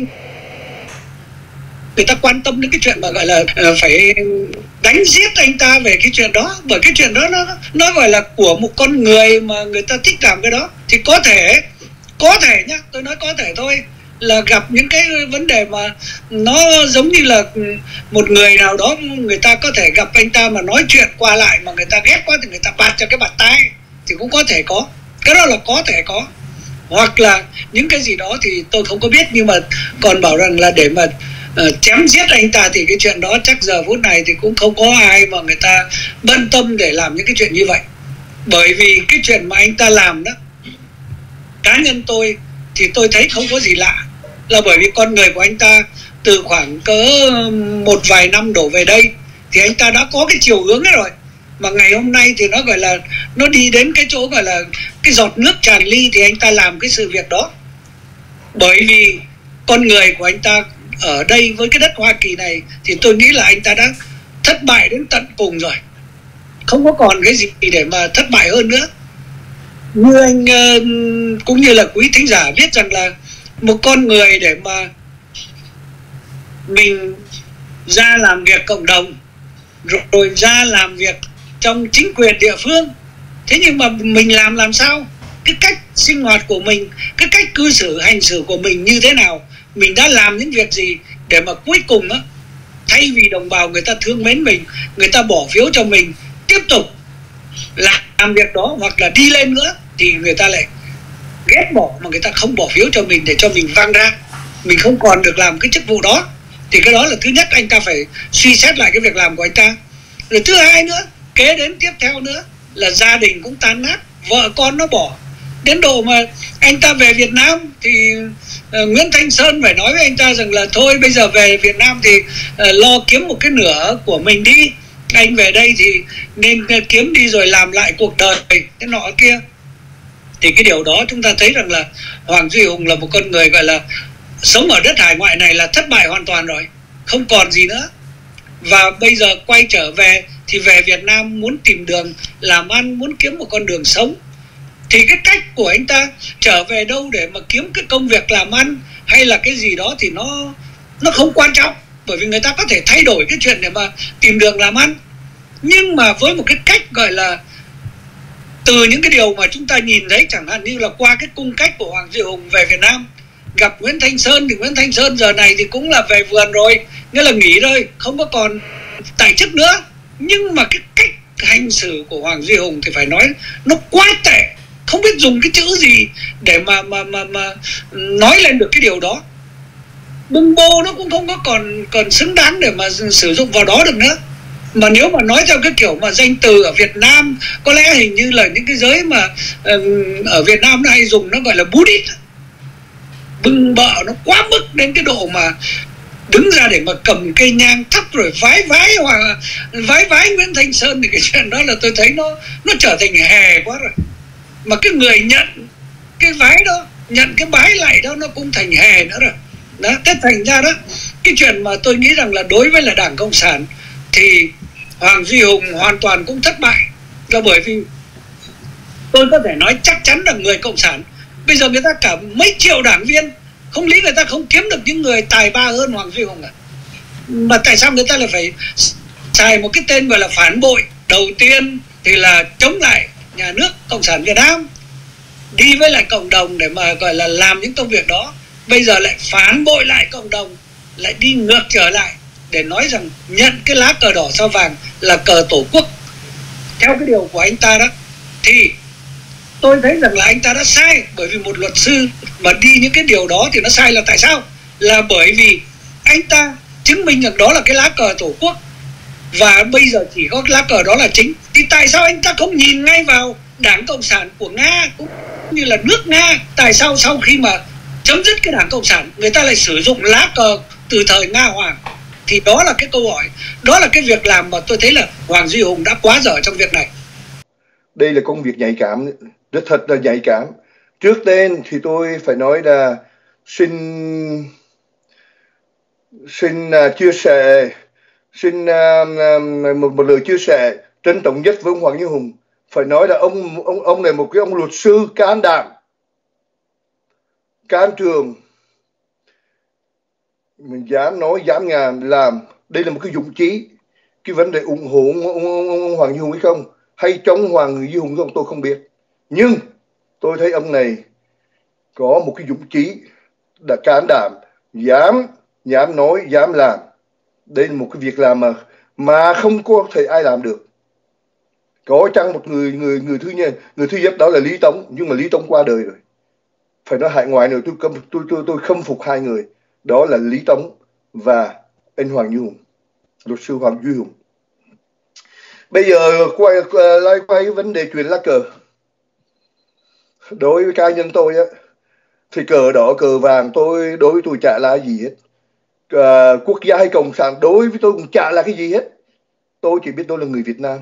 người ta quan tâm đến cái chuyện mà gọi là uh, phải đánh giết anh ta về cái chuyện đó. Bởi cái chuyện đó nó nó gọi là của một con người mà người ta thích làm cái đó. Thì có thể có thể nhá, tôi nói có thể thôi, là gặp những cái vấn đề mà nó giống như là một người nào đó, người ta có thể gặp anh ta mà nói chuyện qua lại mà người ta ghét quá thì người ta bạt cho cái bạt tai, thì cũng có thể có. Cái đó là có thể có. Hoặc là những cái gì đó thì tôi không có biết, nhưng mà còn bảo rằng là để mà uh, chém giết anh ta thì cái chuyện đó chắc giờ phút này thì cũng không có ai mà người ta bận tâm để làm những cái chuyện như vậy. Bởi vì cái chuyện mà anh ta làm đó, cá nhân tôi thì tôi thấy không có gì lạ, là bởi vì con người của anh ta từ khoảng cỡ một vài năm đổ về đây thì anh ta đã có cái chiều hướng ấy rồi. Mà ngày hôm nay thì nó gọi là nó đi đến cái chỗ gọi là cái giọt nước tràn ly thì anh ta làm cái sự việc đó. Bởi vì con người của anh ta ở đây với cái đất Hoa Kỳ này thì tôi nghĩ là anh ta đã thất bại đến tận cùng rồi, không có còn cái gì để mà thất bại hơn nữa. Như anh uh, cũng như là quý thính giả biết rằng là một con người để mà mình ra làm việc cộng đồng rồi, rồi ra làm việc trong chính quyền địa phương, thế nhưng mà mình làm làm sao, cái cách sinh hoạt của mình, cái cách cư xử hành xử của mình như thế nào, mình đã làm những việc gì để mà cuối cùng á, thay vì đồng bào người ta thương mến mình, người ta bỏ phiếu cho mình tiếp tục làm việc đó hoặc là đi lên nữa, thì người ta lại ghét bỏ mà người ta không bỏ phiếu cho mình để cho mình văng ra, mình không còn được làm cái chức vụ đó. Thì cái đó là thứ nhất, anh ta phải suy xét lại cái việc làm của anh ta. Rồi thứ hai nữa, kế đến tiếp theo nữa là gia đình cũng tan nát, vợ con nó bỏ. Đến độ mà anh ta về Việt Nam thì uh, Nguyễn Thanh Sơn phải nói với anh ta rằng là thôi bây giờ về Việt Nam thì uh, lo kiếm một cái nửa của mình đi, anh về đây thì nên uh, kiếm đi rồi làm lại cuộc đời cái nọ kia. Thì cái điều đó chúng ta thấy rằng là Hoàng Duy Hùng là một con người gọi là sống ở đất hải ngoại này là thất bại hoàn toàn rồi, không còn gì nữa. Và bây giờ quay trở về thì về Việt Nam muốn tìm đường làm ăn, muốn kiếm một con đường sống. Thì cái cách của anh ta trở về đâu để mà kiếm cái công việc làm ăn hay là cái gì đó thì nó nó không quan trọng, bởi vì người ta có thể thay đổi cái chuyện để mà tìm đường làm ăn. Nhưng mà với một cái cách gọi là từ những cái điều mà chúng ta nhìn thấy, chẳng hạn như là qua cái cung cách của Hoàng Duy Hùng về Việt Nam, gặp Nguyễn Thanh Sơn thì Nguyễn Thanh Sơn giờ này thì cũng là về vườn rồi, nghĩa là nghỉ rồi, không có còn tại chức nữa. Nhưng mà cái cách hành xử của Hoàng Duy Hùng thì phải nói nó quá tệ, không biết dùng cái chữ gì để mà mà mà mà nói lên được cái điều đó. Bưng bô nó cũng không có còn còn xứng đáng để mà sử dụng vào đó được nữa. Mà nếu mà nói theo cái kiểu mà danh từ ở Việt Nam, có lẽ hình như là những cái giới mà uh, ở Việt Nam nó hay dùng, nó gọi là bút ít. Bưng bợ nó quá mức đến cái độ mà đứng ra để mà cầm cây nhang thắp rồi vái vái hoặc là vái vái Nguyễn Thanh Sơn, thì cái chuyện đó là tôi thấy nó nó trở thành hề quá rồi. Mà cái người nhận cái vái đó, nhận cái bái lại đó, nó cũng thành hề nữa rồi đó. Thế thành ra đó, cái chuyện mà tôi nghĩ rằng là đối với là Đảng Cộng sản thì Hoàng Duy Hùng hoàn toàn cũng thất bại. Là bởi vì tôi có thể nói chắc chắn là người Cộng sản bây giờ người ta cả mấy triệu đảng viên, không lý người ta không kiếm được những người tài ba hơn Hoàng Duy Hùng à. Mà tại sao người ta lại phải xài một cái tên gọi là phản bội? Đầu tiên thì là chống lại nhà nước Cộng sản Việt Nam, đi với lại cộng đồng để mà gọi là làm những công việc đó. Bây giờ lại phản bội lại cộng đồng, lại đi ngược trở lại để nói rằng nhận cái lá cờ đỏ sao vàng là cờ tổ quốc theo cái điều của anh ta đó. Thì tôi thấy rằng là anh ta đã sai, bởi vì một luật sư mà đi những cái điều đó thì nó sai là tại sao? Là bởi vì anh ta chứng minh rằng đó là cái lá cờ tổ quốc và bây giờ chỉ có cái lá cờ đó là chính. Thì tại sao anh ta không nhìn ngay vào Đảng Cộng sản của Nga cũng như là nước Nga? Tại sao sau khi mà chấm dứt cái Đảng Cộng sản, người ta lại sử dụng lá cờ từ thời Nga Hoàng? Thì đó là cái câu hỏi, đó là cái việc làm mà tôi thấy là Hoàng Duy Hùng đã quá dở trong việc này. Đây là công việc nhạy cảm, rất thật là nhạy cảm. Trước tiên thì tôi phải nói là xin xin uh, chia sẻ, xin uh, một, một lời chia sẻ trân trọng nhất với ông Hoàng Duy Hùng. Phải nói là ông ông ông này một cái ông luật sư can đảm, can trường, mình dám nói dám ngàn làm. Đây là một cái dũng chí. Cái vấn đề ủng hộ ông, ông, ông, ông Hoàng Duy Hùng hay không, hay chống Hoàng Duy Hùng không, tôi không biết. Nhưng tôi thấy ông này có một cái dũng chí đã can đảm, dám dám nói, dám làm. Đây là một cái việc làm mà mà không có thể ai làm được. Có chăng một người người người thứ nhất người thứ nhất đó là Lý Tống, nhưng mà Lý Tống qua đời rồi. Phải nói hải ngoại nữa, tôi tôi tôi tôi, tôi khâm phục hai người, đó là Lý Tống và anh Hoàng Duy Hùng, luật sư Hoàng Duy Hùng. Bây giờ quay lại quay cái vấn đề chuyện lá cờ. Đối với cá nhân tôi á, thì cờ đỏ cờ vàng tôi đối với tôi chả là gì hết. À, quốc gia hay cộng sản đối với tôi cũng chả là cái gì hết. Tôi chỉ biết tôi là người Việt Nam,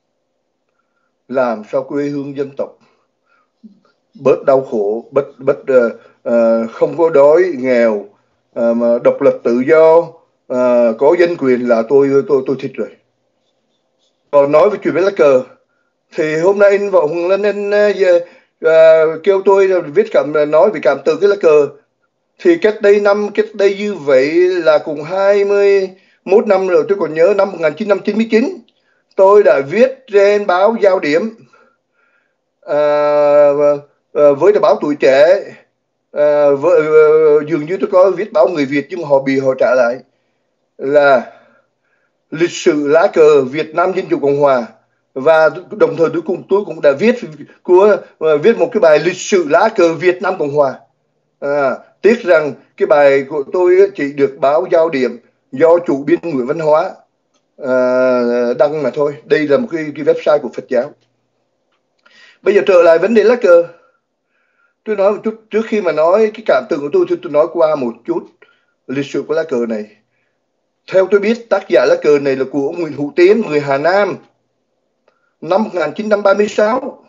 làm sao quê hương dân tộc bớt đau khổ, bớt bớt uh, uh, không có đói nghèo, uh, mà độc lập tự do, uh, có dân quyền là tôi tôi tôi thích rồi. Còn nói về chuyện với lá cờ thì hôm nay anh Võ Hùng Lân anh uh, uh, kêu tôi viết cảm nói về cảm từ cái lá cờ. Thì cách đây năm cách đây như vậy là cùng hai mươi mốt năm rồi, tôi còn nhớ năm một nghìn chín trăm chín mươi chín tôi đã viết trên báo Giao Điểm à, à, với tờ báo Tuổi Trẻ, à, với, à, dường như tôi có viết báo Người Việt nhưng mà họ bị họ trả lại là lịch sử lá cờ Việt Nam Dân Chủ Cộng Hòa. Và đồng thời tôi cũng tôi cũng đã viết của viết một cái bài lịch sử lá cờ Việt Nam Cộng Hòa. À, tiếc rằng cái bài của tôi chỉ được báo Giao Điểm do chủ biên Nguyễn Văn Hóa à, đăng mà thôi. Đây là một cái, cái website của Phật giáo. Bây giờ trở lại vấn đề lá cờ, tôi nói một chút trước khi mà nói cái cảm tưởng của tôi thì tôi nói qua một chút lịch sử của lá cờ này. Theo tôi biết, tác giả lá cờ này là của ông Nguyễn Hữu Tiến, người Hà Nam, năm một nghìn chín trăm ba mươi sáu.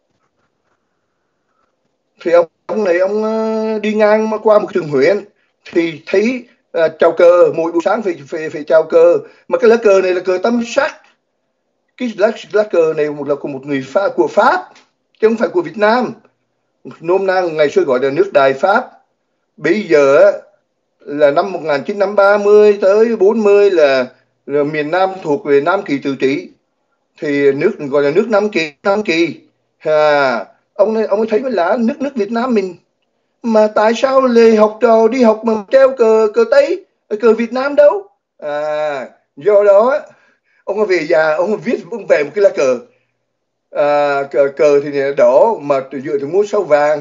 Thì ông, ông này ông đi ngang qua một trường huyện thì thấy uh, chào cờ, mỗi buổi sáng phải, phải, phải chào cờ. Mà cái lá cờ này là cờ tam sắc. Cái lá, lá cờ này là của một người Pháp, của Pháp, chứ không phải của Việt Nam. Nôm na ngày xưa gọi là nước Đại Pháp. Bây giờ là năm một nghìn chín trăm ba mươi tới bốn mươi là, là miền Nam thuộc về Nam Kỳ Tự Trị, thì nước gọi là nước Nam Kỳ. Nam Kỳ à, ông ấy, ông ấy thấy mới là nước nước Việt Nam mình mà tại sao lại học trò đi học mà treo cờ cờ Tây, cờ Việt Nam đâu. À, do đó ông về già ông viết ông về một cái lá cờ, à, cờ, cờ thì đỏ mà dựa từ ngôi sao vàng.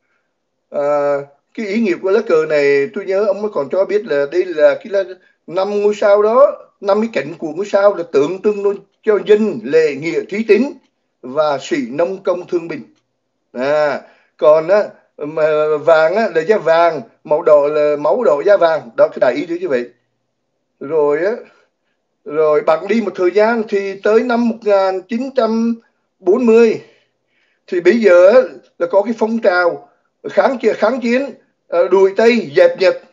À, cái ý nghĩa của lá cờ này tôi nhớ ông mới còn cho biết là đây là cái là năm ngôi sao đó, năm cái cạnh của ngôi sao là tượng trưng cho dân lệ nghĩa trí tín và sĩ nông công thương bình. À, còn á mà vàng á là da vàng, màu đỏ là máu đỏ da vàng, đó cái đại ý như vậy. Rồi á, rồi bạn đi một thời gian thì tới năm một nghìn chín trăm bốn mươi thì bây giờ là có cái phong trào kháng chiến kháng chiến đuổi Tây dẹp Nhật.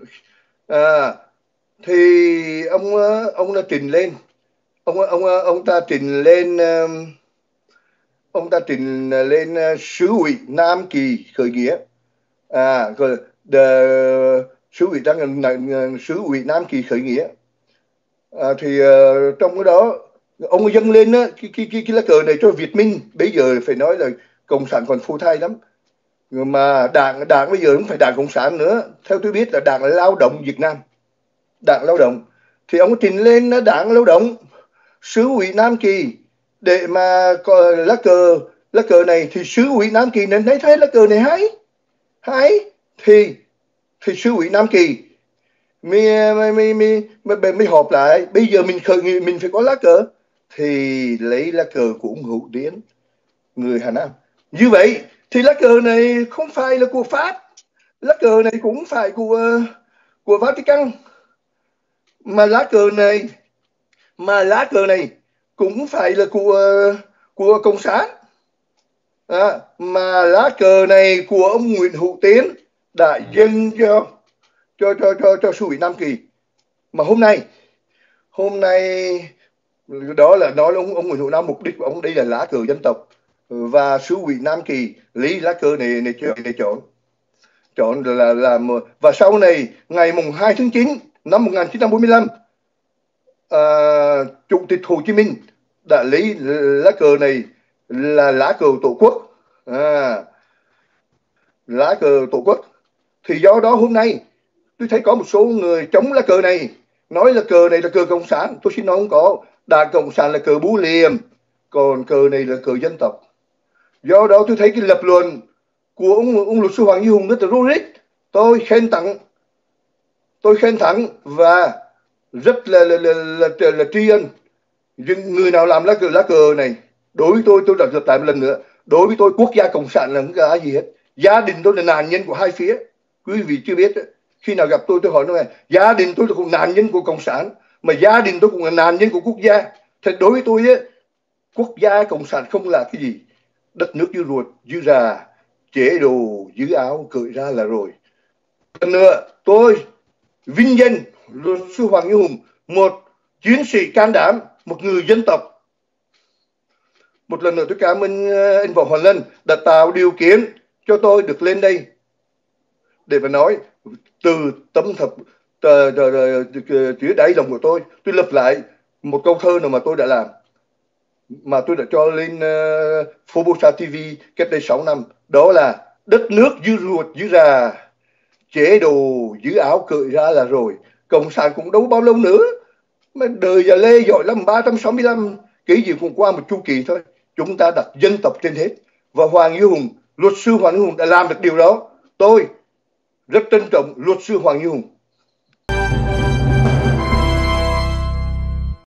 À, thì ông ông đã trình lên ông ông ông ta trình lên ông ta trình lên sứ ủy Nam Kỳ khởi nghĩa. À, rồi sứ ủy đang sứ ủy Nam Kỳ khởi nghĩa. À, thì uh, trong cái đó ông dâng lên á, cái, cái, cái, cái lá cờ này cho Việt Minh. Bây giờ phải nói là cộng sản còn phô thai lắm, mà đảng đảng bây giờ không phải đảng cộng sản nữa, theo tôi biết là đảng lao động Việt Nam, đảng lao động. Thì ông trình lên đảng lao động sứ ủy Nam Kỳ để mà có lá cờ lá cờ này thì sứ ủy Nam Kỳ nên thấy thấy lá cờ này hay hay thì thì sứ ủy Nam Kỳ mới mới mới mới mới, mới họp lại. Bây giờ mình khởi nghị mình phải có lá cờ thì lấy lá cờ của ông Hữu Tiến, người Hà Nam. Như vậy thì lá cờ này không phải là của Pháp, lá cờ này cũng phải của của Vatican, mà lá cờ này mà lá cờ này cũng phải là của của cộng sản. À, mà lá cờ này của ông Nguyễn Hữu Tiến đã dâng cho cho cho cho cho sứ ủy Nam Kỳ. Mà hôm nay hôm nay đó là nói ông ông Nguyễn Hữu Nam, mục đích của ông đây là lá cờ dân tộc, và sứ ủy Nam Kỳ lấy lá cờ này này, này, này chọn chọn là làm. Và sau này ngày mùng hai tháng chín năm một nghìn chín trăm bốn mươi lăm, à, Chủ tịch Hồ Chí Minh đã lấy lá cờ này là lá cờ Tổ quốc. À, lá cờ Tổ quốc Thì do đó hôm nay tôi thấy có một số người chống lá cờ này, nói là cờ này là cờ cộng sản. Tôi xin nói không có, Đảng Cộng sản là cờ bú liềm, còn cờ này là cờ dân tộc. Do đó tôi thấy cái lập luận của ông, ông luật sư Hoàng Duy Hùng rất là logic. Tôi khen tặng, tôi khen thẳng và rất là là, là, là, là, là tri ân những người nào làm lá cờ lá cờ này. Đối với tôi, tôi đã lặp lại một lần nữa, đối với tôi quốc gia cộng sản là không có gì hết. Gia đình tôi là nạn nhân của hai phía. Quý vị chưa biết, khi nào gặp tôi tôi hỏi nó này, gia đình tôi là cũng nạn nhân của cộng sản, mà gia đình tôi cũng là nạn nhân của quốc gia. Thì đối với tôi ấy, quốc gia cộng sản không là cái gì, đất nước như ruột như rà, chế độ giữ áo cởi ra là rồi. Lần nữa tôi vinh danh luật sư Hoàng Duy Hùng, một chiến sĩ can đảm, một người dân tộc. Một lần nữa tôi cảm ơn anh Võ Hoàng Lân đã tạo điều kiện cho tôi được lên đây để mà nói từ tấm thập phía đáy lòng của tôi. Tôi lặp lại một câu thơ nào mà tôi đã làm, mà tôi đã cho lên uh, Formosa ti vi cách đây sáu năm. Đó là đất nước như ruột như rà, chế độ giữ áo cởi ra là rồi. Cộng sản cũng đâu bao lâu nữa, mà đời giờ Lê giỏi lắm, ba trăm sáu mươi lăm cái gì cũng qua một chu kỳ thôi. Chúng ta đặt dân tộc trên hết, và Hoàng Duy Hùng, luật sư Hoàng Duy Hùng đã làm được điều đó. Tôi rất trân trọng luật sư Hoàng Duy Hùng.